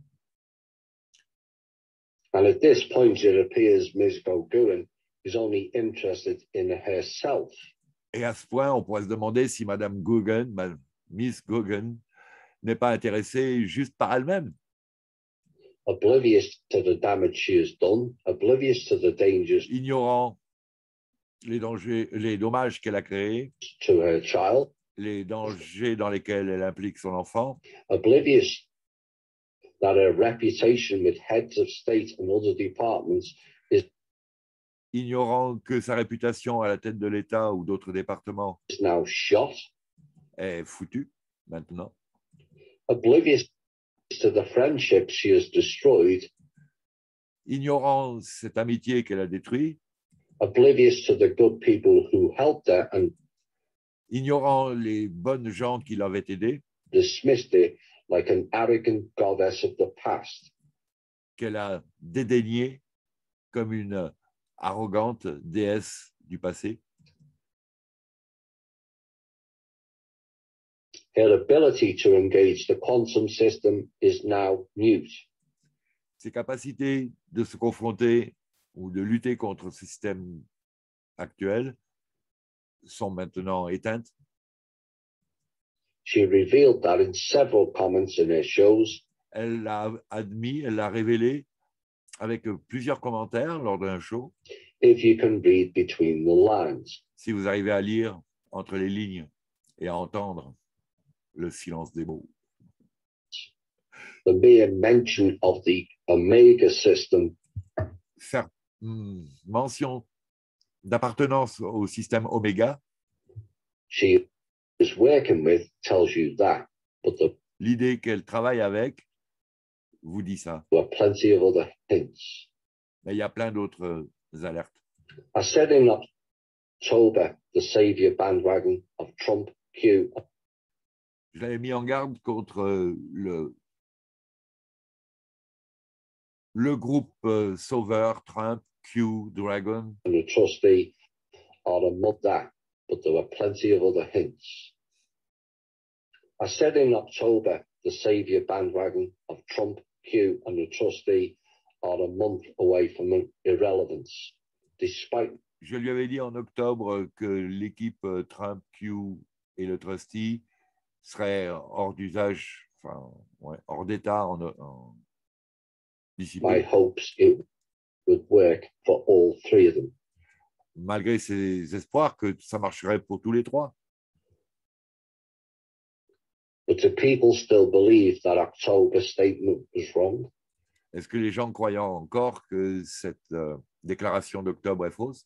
And at this point, it appears Miz Gogurin is only interested in herself. Et à ce point, on pourrait se demander si Madame Gogan, Miss Gogan, n'est pas intéressée juste par elle-même. Oblivious to the damage she has done, oblivious to the dangers. Ignorant les dangers, les dommages qu'elle a créés, to her child, les dangers dans lesquels elle implique son enfant, oblivious that her reputation with heads of state and other departments is ignorant que sa réputation à la tête de l'État ou d'autres départements now shot, est foutue maintenant, oblivious to the friendship she has destroyed, ignorant cette amitié qu'elle a détruite, oblivious to the good people who helped her and ignorant les bonnes gens qui l'avaient aidée, dismissed it like an arrogant goddess of the past. qu'elle a dédaigné comme une arrogante déesse du passé. Her ability to engage the quantum system is now mute. Ses capacités de se confronter ou de lutter contre le système actuel sont maintenant éteintes. She revealed that in several comments in her shows. Elle l'a admis, elle l'a révélé avec plusieurs commentaires lors d'un show. If you can read between the lines. Si vous arrivez à lire entre les lignes et à entendre le silence des mots. The mere mention of the Omega system. Faire mm, mention d'appartenance au système Oméga. She is working with tells you that, but the, l'idée qu'elle travaille avec vous dit ça. there are plenty of other hints. Mais il y a plein d'autres alertes. I said in October, the savior bandwagon of Trump Q Je l'avais mis en garde contre le, le groupe euh, sauveur, Trump, Q, Dragon. and the trustee are among that, but there were plenty of other hints. I said in October, the saviour bandwagon of Trump, Q, and the trustee are a month away from irrelevance, despite. Je lui avais dit en octobre que l'équipe Trump, Q et le trustee seraient hors d'usage, enfin, ouais, hors d'état en, en d'ici My hopes it would work for all three of them. Malgré ses espoirs que ça marcherait pour tous les trois. But do people still believe that October statement was wrong? Est-ce que les gens croient encore que cette euh, déclaration d'octobre est fausse?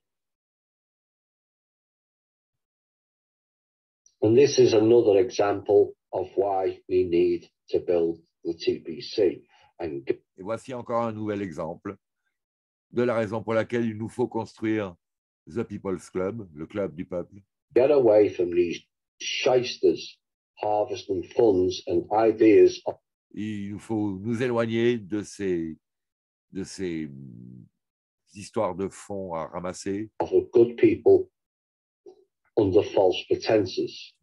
And this is another example of why we need to build the T P C. And Et voici encore un nouvel exemple de la raison pour laquelle il nous faut construire The People's Club, le club du peuple. Get away from these shysters harvesting funds and ideas. Il nous faut nous éloigner de ces, de ces histoires de fonds à ramasser. Of good people under false pretenses.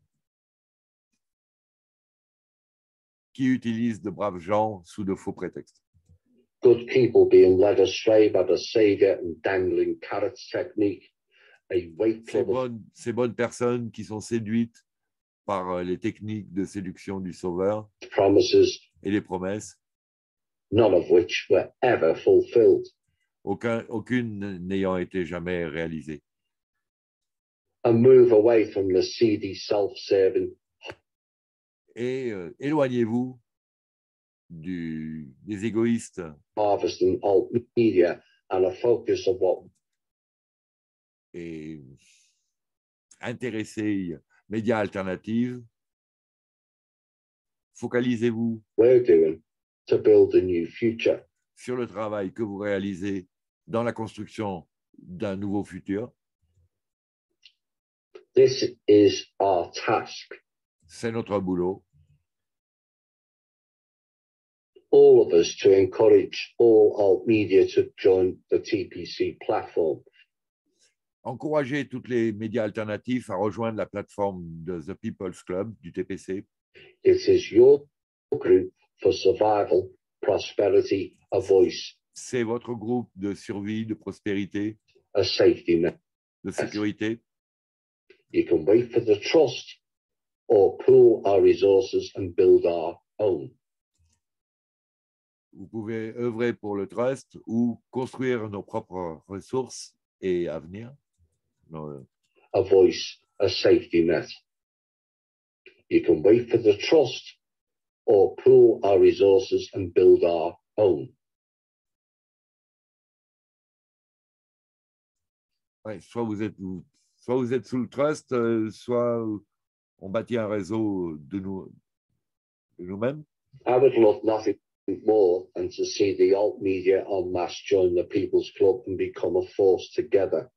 Qui utilisent de braves gens sous de faux prétextes. Good people being led astray by the savior and dangling carrots technique. A weight Ces club of bonnes, ces bonnes personnes qui sont séduites par les techniques de séduction du sauveur promises, et les promesses, none of which were ever fulfilled. aucun, aucune n'ayant été jamais réalisée. A move away from the seedy, self-serving. Et euh, éloignez-vous du, des égoïstes Harvesting alt media and a focus of what et intéressés médias alternatifs. Focalisez-vous we're doing to build a new future. sur le travail que vous réalisez dans la construction d'un nouveau futur. This is our task. C'est notre boulot. All of us to encourage all alt media to join the T P C platform. Encourager toutes les médias alternatifs à rejoindre la plateforme de The People's Club, du T P C. It is your group for survival, prosperity, a voice, C'est votre groupe de survie, de prospérité, a safety net. de sécurité. You can wait for the trust or pool our resources and build our own. Vous pouvez œuvrer pour le trust ou construire nos propres ressources et avenir. Nos... A voice, a safety net. You can wait for the trust or pool our resources and build our own. Ouais, soit, vous êtes, soit vous êtes sous le trust, euh, soit on bâtit un réseau de, nous, de nous-mêmes. I would love nothing more than to see the alt media en masse join the People's Club and become a force together.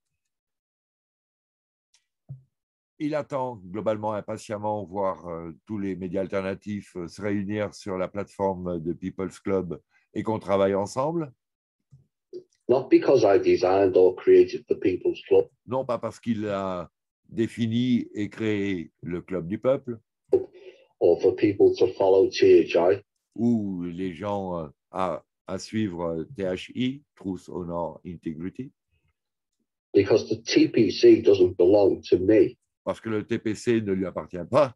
Il attend globalement impatiemment voir euh, tous les médias alternatifs euh, se réunir sur la plateforme de People's Club et qu'on travaille ensemble. Not because I designed or created the People's Club. Non pas parce qu'il a défini et créé le Club du Peuple. Or for people to follow T H I. Ou les gens euh, à, à suivre T H I, Truth, Honor, Integrity. Because the T P C doesn't belong to me. Parce que le T P C ne lui appartient pas.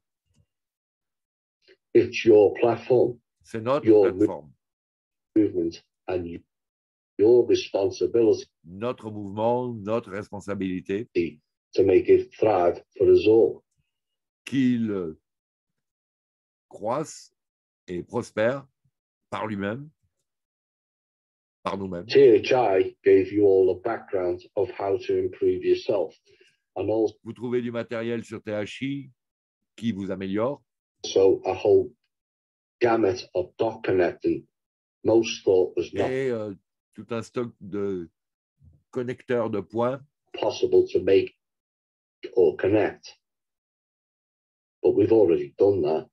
It's your platform. C'est notre your plateforme. Movement and your responsibility. Notre mouvement, notre responsabilité. To make it thrive for us all. Qu'il croisse et prospère par lui-même, par nous-mêmes. T H I gave you all the background of how to improve yourself. And also vous trouvez du matériel sur T H I qui vous améliore. So a whole gamut of dot connecting. Most thought was not et euh, tout un stock de connecteurs de points possible to make or connect. but we've already done that.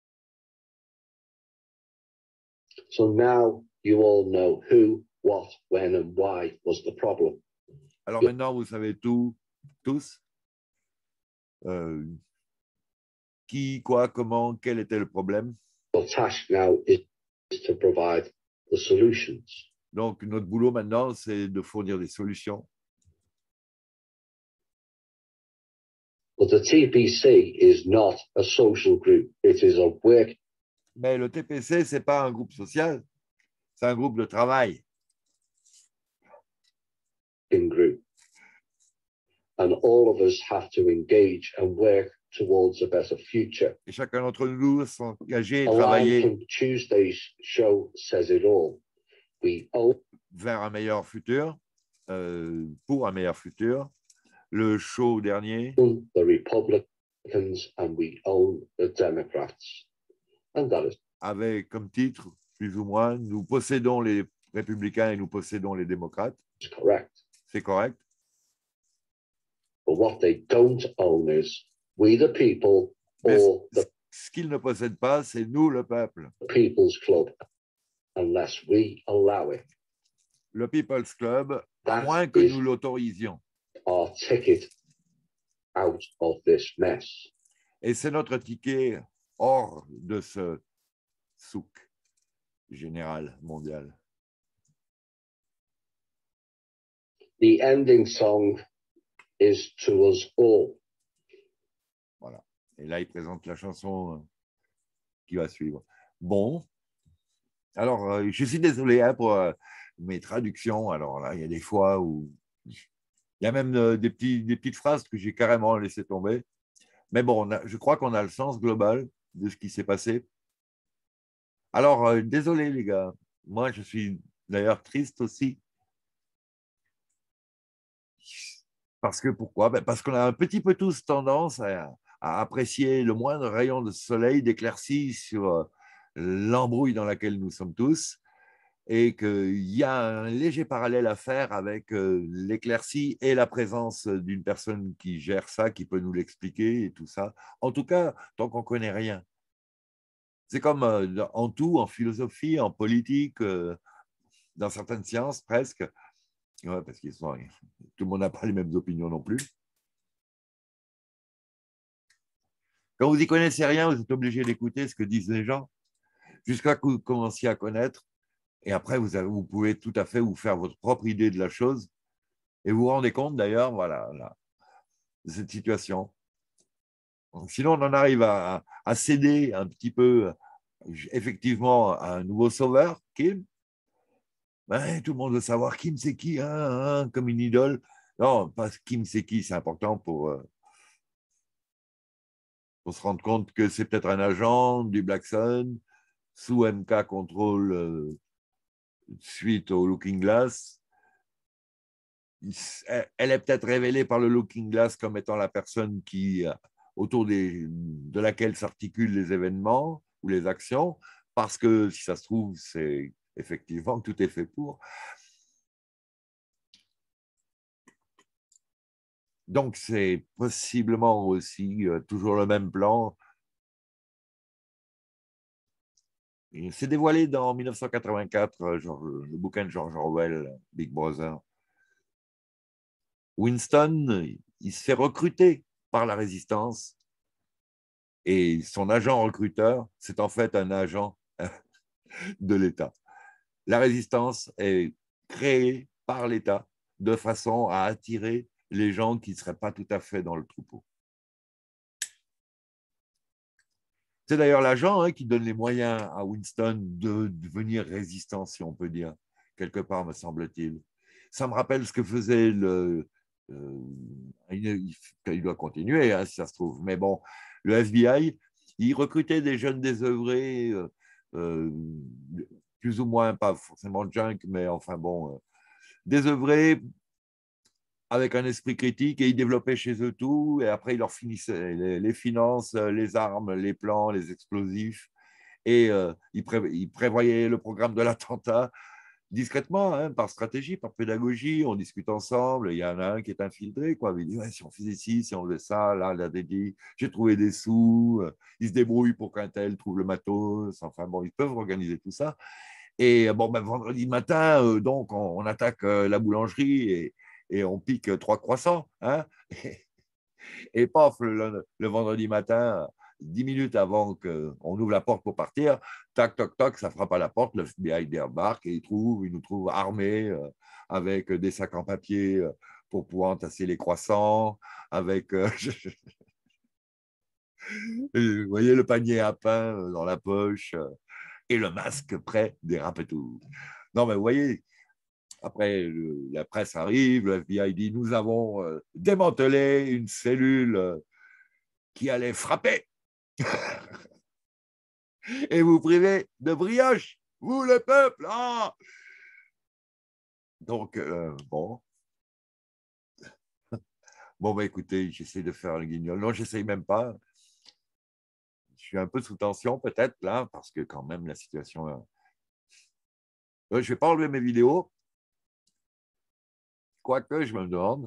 So now you all know who, what, when, and why was the problem. Alors maintenant, vous savez tout, tous, euh, qui, quoi, comment, quel était le problème. The task now is to provide the solutions. Donc, notre boulot maintenant, c'est de fournir des solutions. But the T P C is not a social group. It is a work. Mais le T P C, ce n'est pas un groupe social, c'est un groupe de travail. Group. And all of us have to engage and work towards a better future. Et chacun d'entre nous doit s'engager et A line travailler from Tuesday's show says it all. We own vers un meilleur futur, euh, pour un meilleur futur. Le show dernier, the Republicans and we own the Democrats. And that is avait comme titre, plus ou moins, nous possédons les républicains et nous possédons les démocrates. correct. C'est correct. But what they don't own is we the people Mais or the ce qu'ils ne possèdent pas, c'est nous, le peuple. People's Club, unless we allow it. Le People's Club, à That moins que is nous l'autorisions. our ticket out of this mess. Et c'est notre ticket hors de ce souk général mondial. The ending song is to us all. Voilà. Et là, il présente la chanson qui va suivre. Bon. Alors, euh, je suis désolé hein, pour euh, mes traductions. Alors là, il y a des fois où il y a même euh, des, petits, des petites phrases que j'ai carrément laissé tomber. Mais bon, on a, je crois qu'on a le sens global de ce qui s'est passé. Alors, euh, désolé les gars. Moi, je suis d'ailleurs triste aussi. Parce que pourquoi? Ben parce qu'on a un petit peu tous tendance à, à apprécier le moindre rayon de soleil d'éclaircie sur l'embrouille dans laquelle nous sommes tous et qu'il y a un léger parallèle à faire avec l'éclaircie et la présence d'une personne qui gère ça, qui peut nous l'expliquer et tout ça. En tout cas, tant qu'on ne connaît rien. C'est comme en tout, en philosophie, en politique, dans certaines sciences presque. Ouais, parce que tout le monde n'a pas les mêmes opinions non plus. Quand vous n'y connaissez rien, vous êtes obligé d'écouter ce que disent les gens jusqu'à ce que vous commenciez à connaître. Et après, vous, avez, vous pouvez tout à fait vous faire votre propre idée de la chose. Et vous vous rendez compte d'ailleurs voilà, là, de cette situation. Donc, sinon, on en arrive à, à céder un petit peu, effectivement, à un nouveau sauveur, Kim. Ben, tout le monde veut savoir Kim c'est qui, hein, hein, comme une idole. Non, pas Kim c'est qui, c'est important pour, euh, pour se rendre compte que c'est peut-être un agent du Black Sun, sous M K Control euh, suite au Looking Glass. Elle est peut-être révélée par le Looking Glass comme étant la personne qui, autour des, de laquelle s'articulent les événements ou les actions, parce que si ça se trouve, c'est effectivement tout est fait pour. Donc, c'est possiblement aussi euh, toujours le même plan. C'est dévoilé dans mille neuf cent quatre-vingt-quatre, genre, le bouquin de George Orwell, Big Brother. Winston, il se fait recruter par la résistance et son agent recruteur, c'est en fait un agent de l'État. La résistance est créée par l'État de façon à attirer les gens qui ne seraient pas tout à fait dans le troupeau. C'est d'ailleurs l'agent hein, qui donne les moyens à Winston de devenir résistant, si on peut dire, quelque part, me semble-t-il. Ça me rappelle ce que faisait le... Euh, il, il doit continuer, hein, si ça se trouve. Mais bon, le F B I, il recrutait des jeunes désœuvrés, euh, euh, plus ou moins, pas forcément junk, mais enfin bon, euh, désœuvrés, avec un esprit critique, et ils développaient chez eux tout, et après ils leur finissaient les, les finances, les armes, les plans, les explosifs, et euh, ils, pré ils prévoyaient le programme de l'attentat. discrètement, hein, par stratégie, par pédagogie, on discute ensemble. Il y en a un qui est infiltré, quoi. Il dit, ouais, si on faisait ci, si on faisait ça, là, là, dit, j'ai trouvé des sous. Ils se débrouillent pour qu'un tel trouve le matos. Enfin, bon, ils peuvent organiser tout ça. Et bon, ben, vendredi matin, euh, donc, on, on attaque euh, la boulangerie et, et on pique euh, trois croissants. Hein, et, et paf, le, le vendredi matin, dix minutes avant qu'on ouvre la porte pour partir, tac, tac, tac, ça frappe à la porte, le F B I débarque et il, trouve, il nous trouve armés euh, avec des sacs en papier euh, pour pouvoir entasser les croissants, avec, euh, vous voyez, le panier à pain euh, dans la poche euh, et le masque prêt des tout. Non, mais vous voyez, après, le, la presse arrive, le F B I dit, nous avons euh, démantelé une cellule euh, qui allait frapper et vous privez de brioche, vous le peuple. Ah Donc, euh, bon. Bon, bah, écoutez, j'essaie de faire le guignol. Non, j'essaie même pas. Je suis un peu sous tension, peut-être, là, parce que quand même, la situation. Euh... Je ne vais pas enlever mes vidéos. Quoique, je me demande.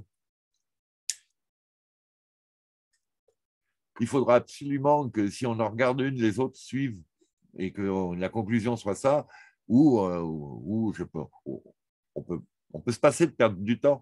Il faudra absolument que si on en regarde une, les autres suivent et que la conclusion soit ça, ou, euh, ou je peux, on, peut, on peut se passer de perdre du temps.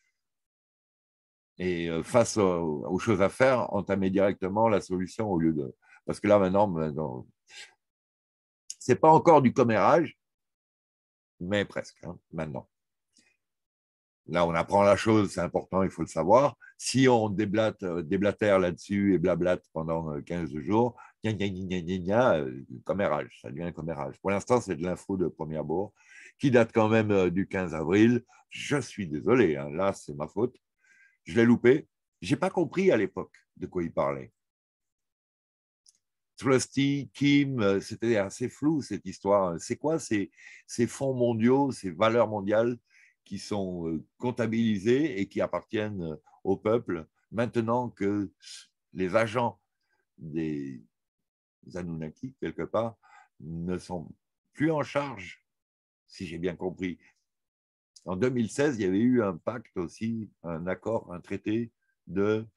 Et face aux, aux choses à faire, entamer directement la solution au lieu de. Parce que là, maintenant, maintenant ce n'est pas encore du commérage, mais presque, hein, maintenant. Là, on apprend la chose, c'est important, il faut le savoir. Si on déblate, euh, déblatère là-dessus et blablate pendant quinze jours, gna, gna, gna, gna, gna, euh, commérage, ça devient un commérage. Pour l'instant, c'est de l'info de premier abord, qui date quand même euh, du quinze avril. Je suis désolé, hein, là, c'est ma faute. Je l'ai loupé. Je n'ai pas compris à l'époque de quoi il parlait. Trusty, Kim, c'était assez flou cette histoire. C'est quoi ces, ces fonds mondiaux, ces valeurs mondiales qui sont comptabilisées et qui appartiennent au peuple maintenant que les agents des Anunnaki, quelque part, ne sont plus en charge, si j'ai bien compris. En deux mille seize, il y avait eu un pacte aussi, un accord, un traité de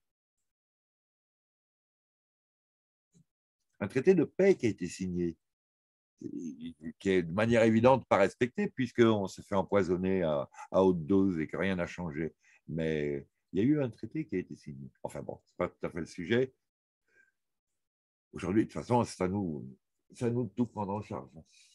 un traité de paix qui a été signé, qui est de manière évidente pas respecté, puisqu'on se fait empoisonner à, à haute dose et que rien n'a changé. Mais il y a eu un traité qui a été signé. Enfin bon, ce n'est pas tout à fait le sujet. Aujourd'hui, de toute façon, c'est à nous, c'est à nous de tout prendre en charge.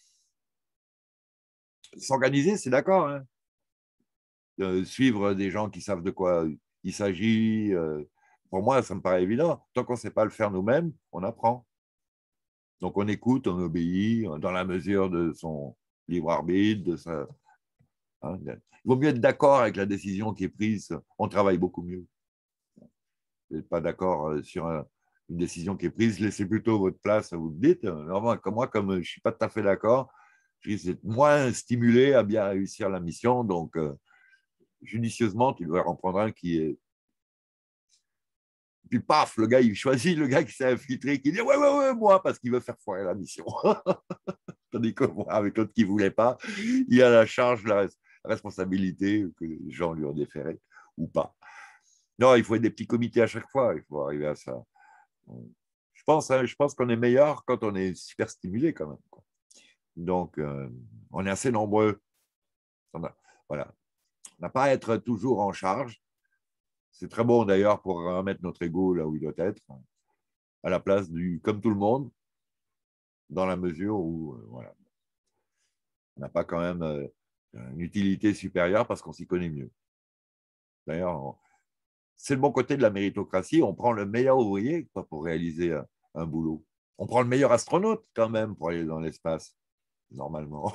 S'organiser, c'est d'accord. Hein. Euh, suivre des gens qui savent de quoi il s'agit, euh, pour moi, ça me paraît évident. Tant qu'on ne sait pas le faire nous-mêmes, on apprend. Donc on écoute, on obéit dans la mesure de son libre arbitre, de sa... Hein, il vaut mieux être d'accord avec la décision qui est prise, on travaille beaucoup mieux. Vous n'êtes pas d'accord sur un, une décision qui est prise, laissez plutôt votre place, vous le dites. Normalement, comme moi, comme je ne suis pas tout à fait d'accord, je risque d'être moins stimulé à bien réussir la mission. Donc, euh, judicieusement, tu devrais en prendre un qui est. Puis paf, le gars, il choisit le gars qui s'est infiltré, qui dit ouais, ouais, ouais, moi, parce qu'il veut faire foirer la mission. Tandis que moi, avec l'autre qui ne voulait pas, il a la charge, la responsabilité que les gens lui ont déféré ou pas. Non, il faut être des petits comités à chaque fois, il faut arriver à ça. Je pense, hein, je pense qu'on est meilleur quand on est super stimulé quand même. Quoi. Donc, euh, on est assez nombreux. On a, voilà. On n'a pas à être toujours en charge. C'est très bon d'ailleurs pour remettre notre ego là où il doit être, à la place du comme tout le monde, dans la mesure où euh, voilà, on n'a pas quand même euh, une utilité supérieure parce qu'on s'y connaît mieux. D'ailleurs, c'est le bon côté de la méritocratie. On prend le meilleur ouvrier pour réaliser un, un boulot. On prend le meilleur astronaute quand même pour aller dans l'espace, normalement.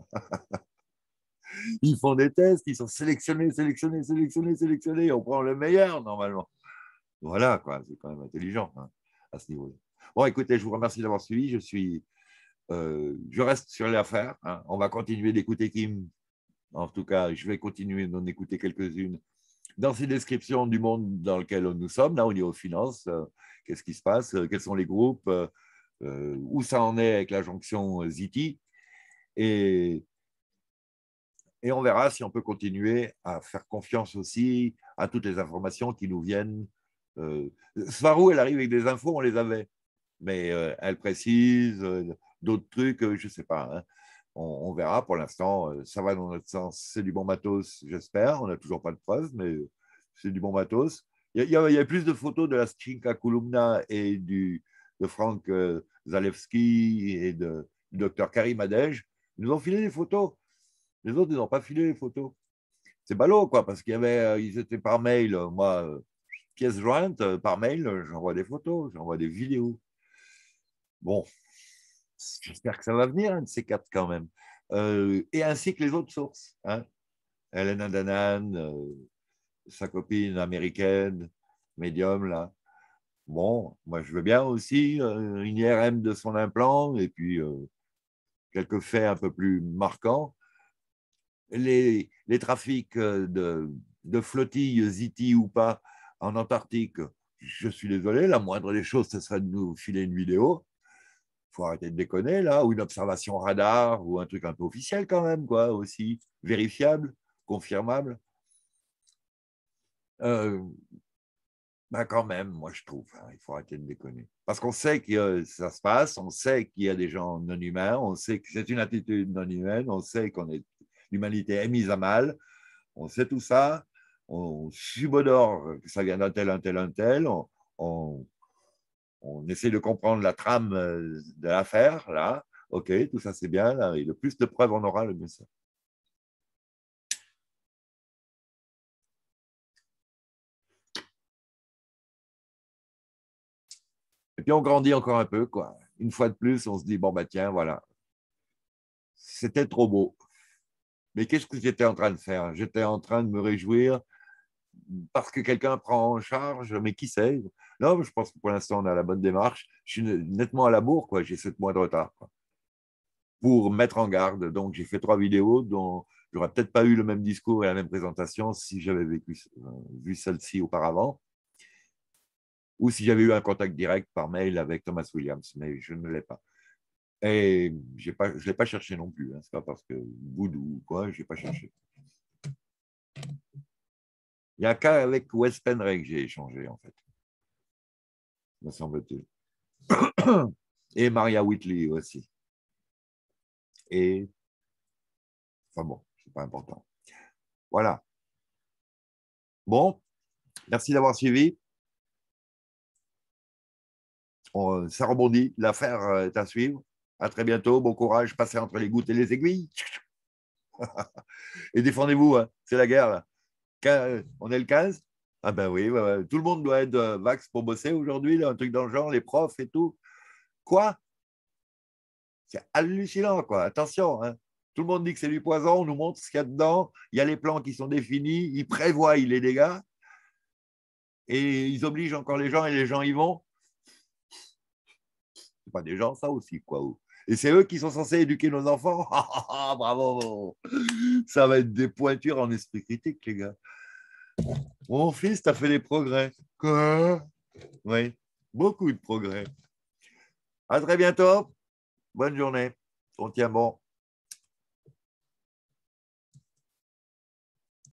Ils font des tests, ils sont sélectionnés, sélectionnés, sélectionnés, sélectionnés. On prend le meilleur, normalement. Voilà, quoi. C'est quand même intelligent hein, à ce niveau-là. Bon, écoutez, je vous remercie d'avoir suivi. Je suis, euh, je reste sur l'affaire. Hein. On va continuer d'écouter Kim. En tout cas, je vais continuer d'en écouter quelques-unes dans ces descriptions du monde dans lequel nous sommes, là, au niveau finance. Euh, qu'est-ce qui se passe? euh, Quels sont les groupes? euh, euh, où ça en est avec la jonction Z T? Et Et on verra si on peut continuer à faire confiance aussi à toutes les informations qui nous viennent. Euh, Svarou, elle arrive avec des infos, on les avait. Mais euh, elle précise euh, d'autres trucs, euh, je ne sais pas. Hein. On, on, verra. Pour l'instant, euh, ça va dans notre sens. C'est du bon matos, j'espère. On n'a toujours pas de preuves, mais c'est du bon matos. Il y, y, y a plus de photos de la Strinka Kulumna et du, de Frank euh, Zalewski et de, du docteur Karim Adej. Ils nous ont filé des photos. Les autres, ils n'ont pas filé les photos. C'est ballot, quoi, parce qu'ils euh, étaient par mail. Moi, euh, pièce jointe, euh, par mail, j'envoie des photos, j'envoie des vidéos. Bon, j'espère que ça va venir, un de ces quatre quand même. Euh, et ainsi que les autres sources. Hein. Hélène Danan, euh, sa copine américaine, médium, là. Bon, moi, je veux bien aussi euh, une I R M de son implant et puis euh, quelques faits un peu plus marquants. Les, les trafics de, de flottilles, Ziti ou pas, en Antarctique, je suis désolé, la moindre des choses, ce serait de nous filer une vidéo. Il faut arrêter de déconner, là, ou une observation radar, ou un truc un peu officiel quand même, quoi, aussi, vérifiable, confirmable. Euh, ben quand même, moi, je trouve, hein, il faut arrêter de déconner. Parce qu'on sait que euh, ça se passe, on sait qu'il y a des gens non humains, on sait que c'est une attitude non humaine, on sait qu'on est l'humanité est mise à mal, on sait tout ça, on subodore que ça vient d'un tel, un tel, un tel, on, on, on essaie de comprendre la trame de l'affaire, là, ok, tout ça c'est bien, là, et le plus de preuves on aura, le mieux c'est. Et puis on grandit encore un peu, quoi. Une fois de plus, on se dit, bon, bah tiens, voilà, c'était trop beau. Mais qu'est-ce que j'étais en train de faire? J'étais en train de me réjouir parce que quelqu'un prend en charge, mais qui sait? Non, je pense que pour l'instant, on a la bonne démarche. Je suis nettement à la bourre, quoi. J'ai sept mois de retard, quoi, pour mettre en garde. Donc, j'ai fait trois vidéos dont j'aurais peut-être pas eu le même discours et la même présentation si j'avais vécu, euh, vu celle-ci auparavant, ou si j'avais eu un contact direct par mail avec Thomas Williams, mais je ne l'ai pas. Et j'ai pas, je ne l'ai pas cherché non plus. Hein. Ce n'est pas parce que Voodoo ou quoi, je n'ai pas cherché. Il n'y a qu'avec Wes Penray que j'ai échangé, en fait, me semble-t-il. Et Maria Whitley aussi. Et, enfin bon, c'est pas important. Voilà. Bon, merci d'avoir suivi. On, ça rebondit. L'affaire est à suivre. À très bientôt. Bon courage. Passez entre les gouttes et les aiguilles. Et défendez-vous. Hein. C'est la guerre, là. On est le quinze? Ah ben oui, ouais, ouais. Tout le monde doit être euh, vax pour bosser aujourd'hui, un truc dans le genre, les profs et tout. Quoi? C'est hallucinant, quoi. Attention, hein. Tout le monde dit que c'est du poison, on nous montre ce qu'il y a dedans, il y a les plans qui sont définis, ils prévoient les dégâts, et ils obligent encore les gens, et les gens y vont. C'est pas des gens, ça aussi, quoi. Et c'est eux qui sont censés éduquer nos enfants. Bravo! Ça va être des pointures en esprit critique, les gars. Mon fils, t'as fait des progrès. Quoi? Oui, beaucoup de progrès. À très bientôt. Bonne journée. On tient bon.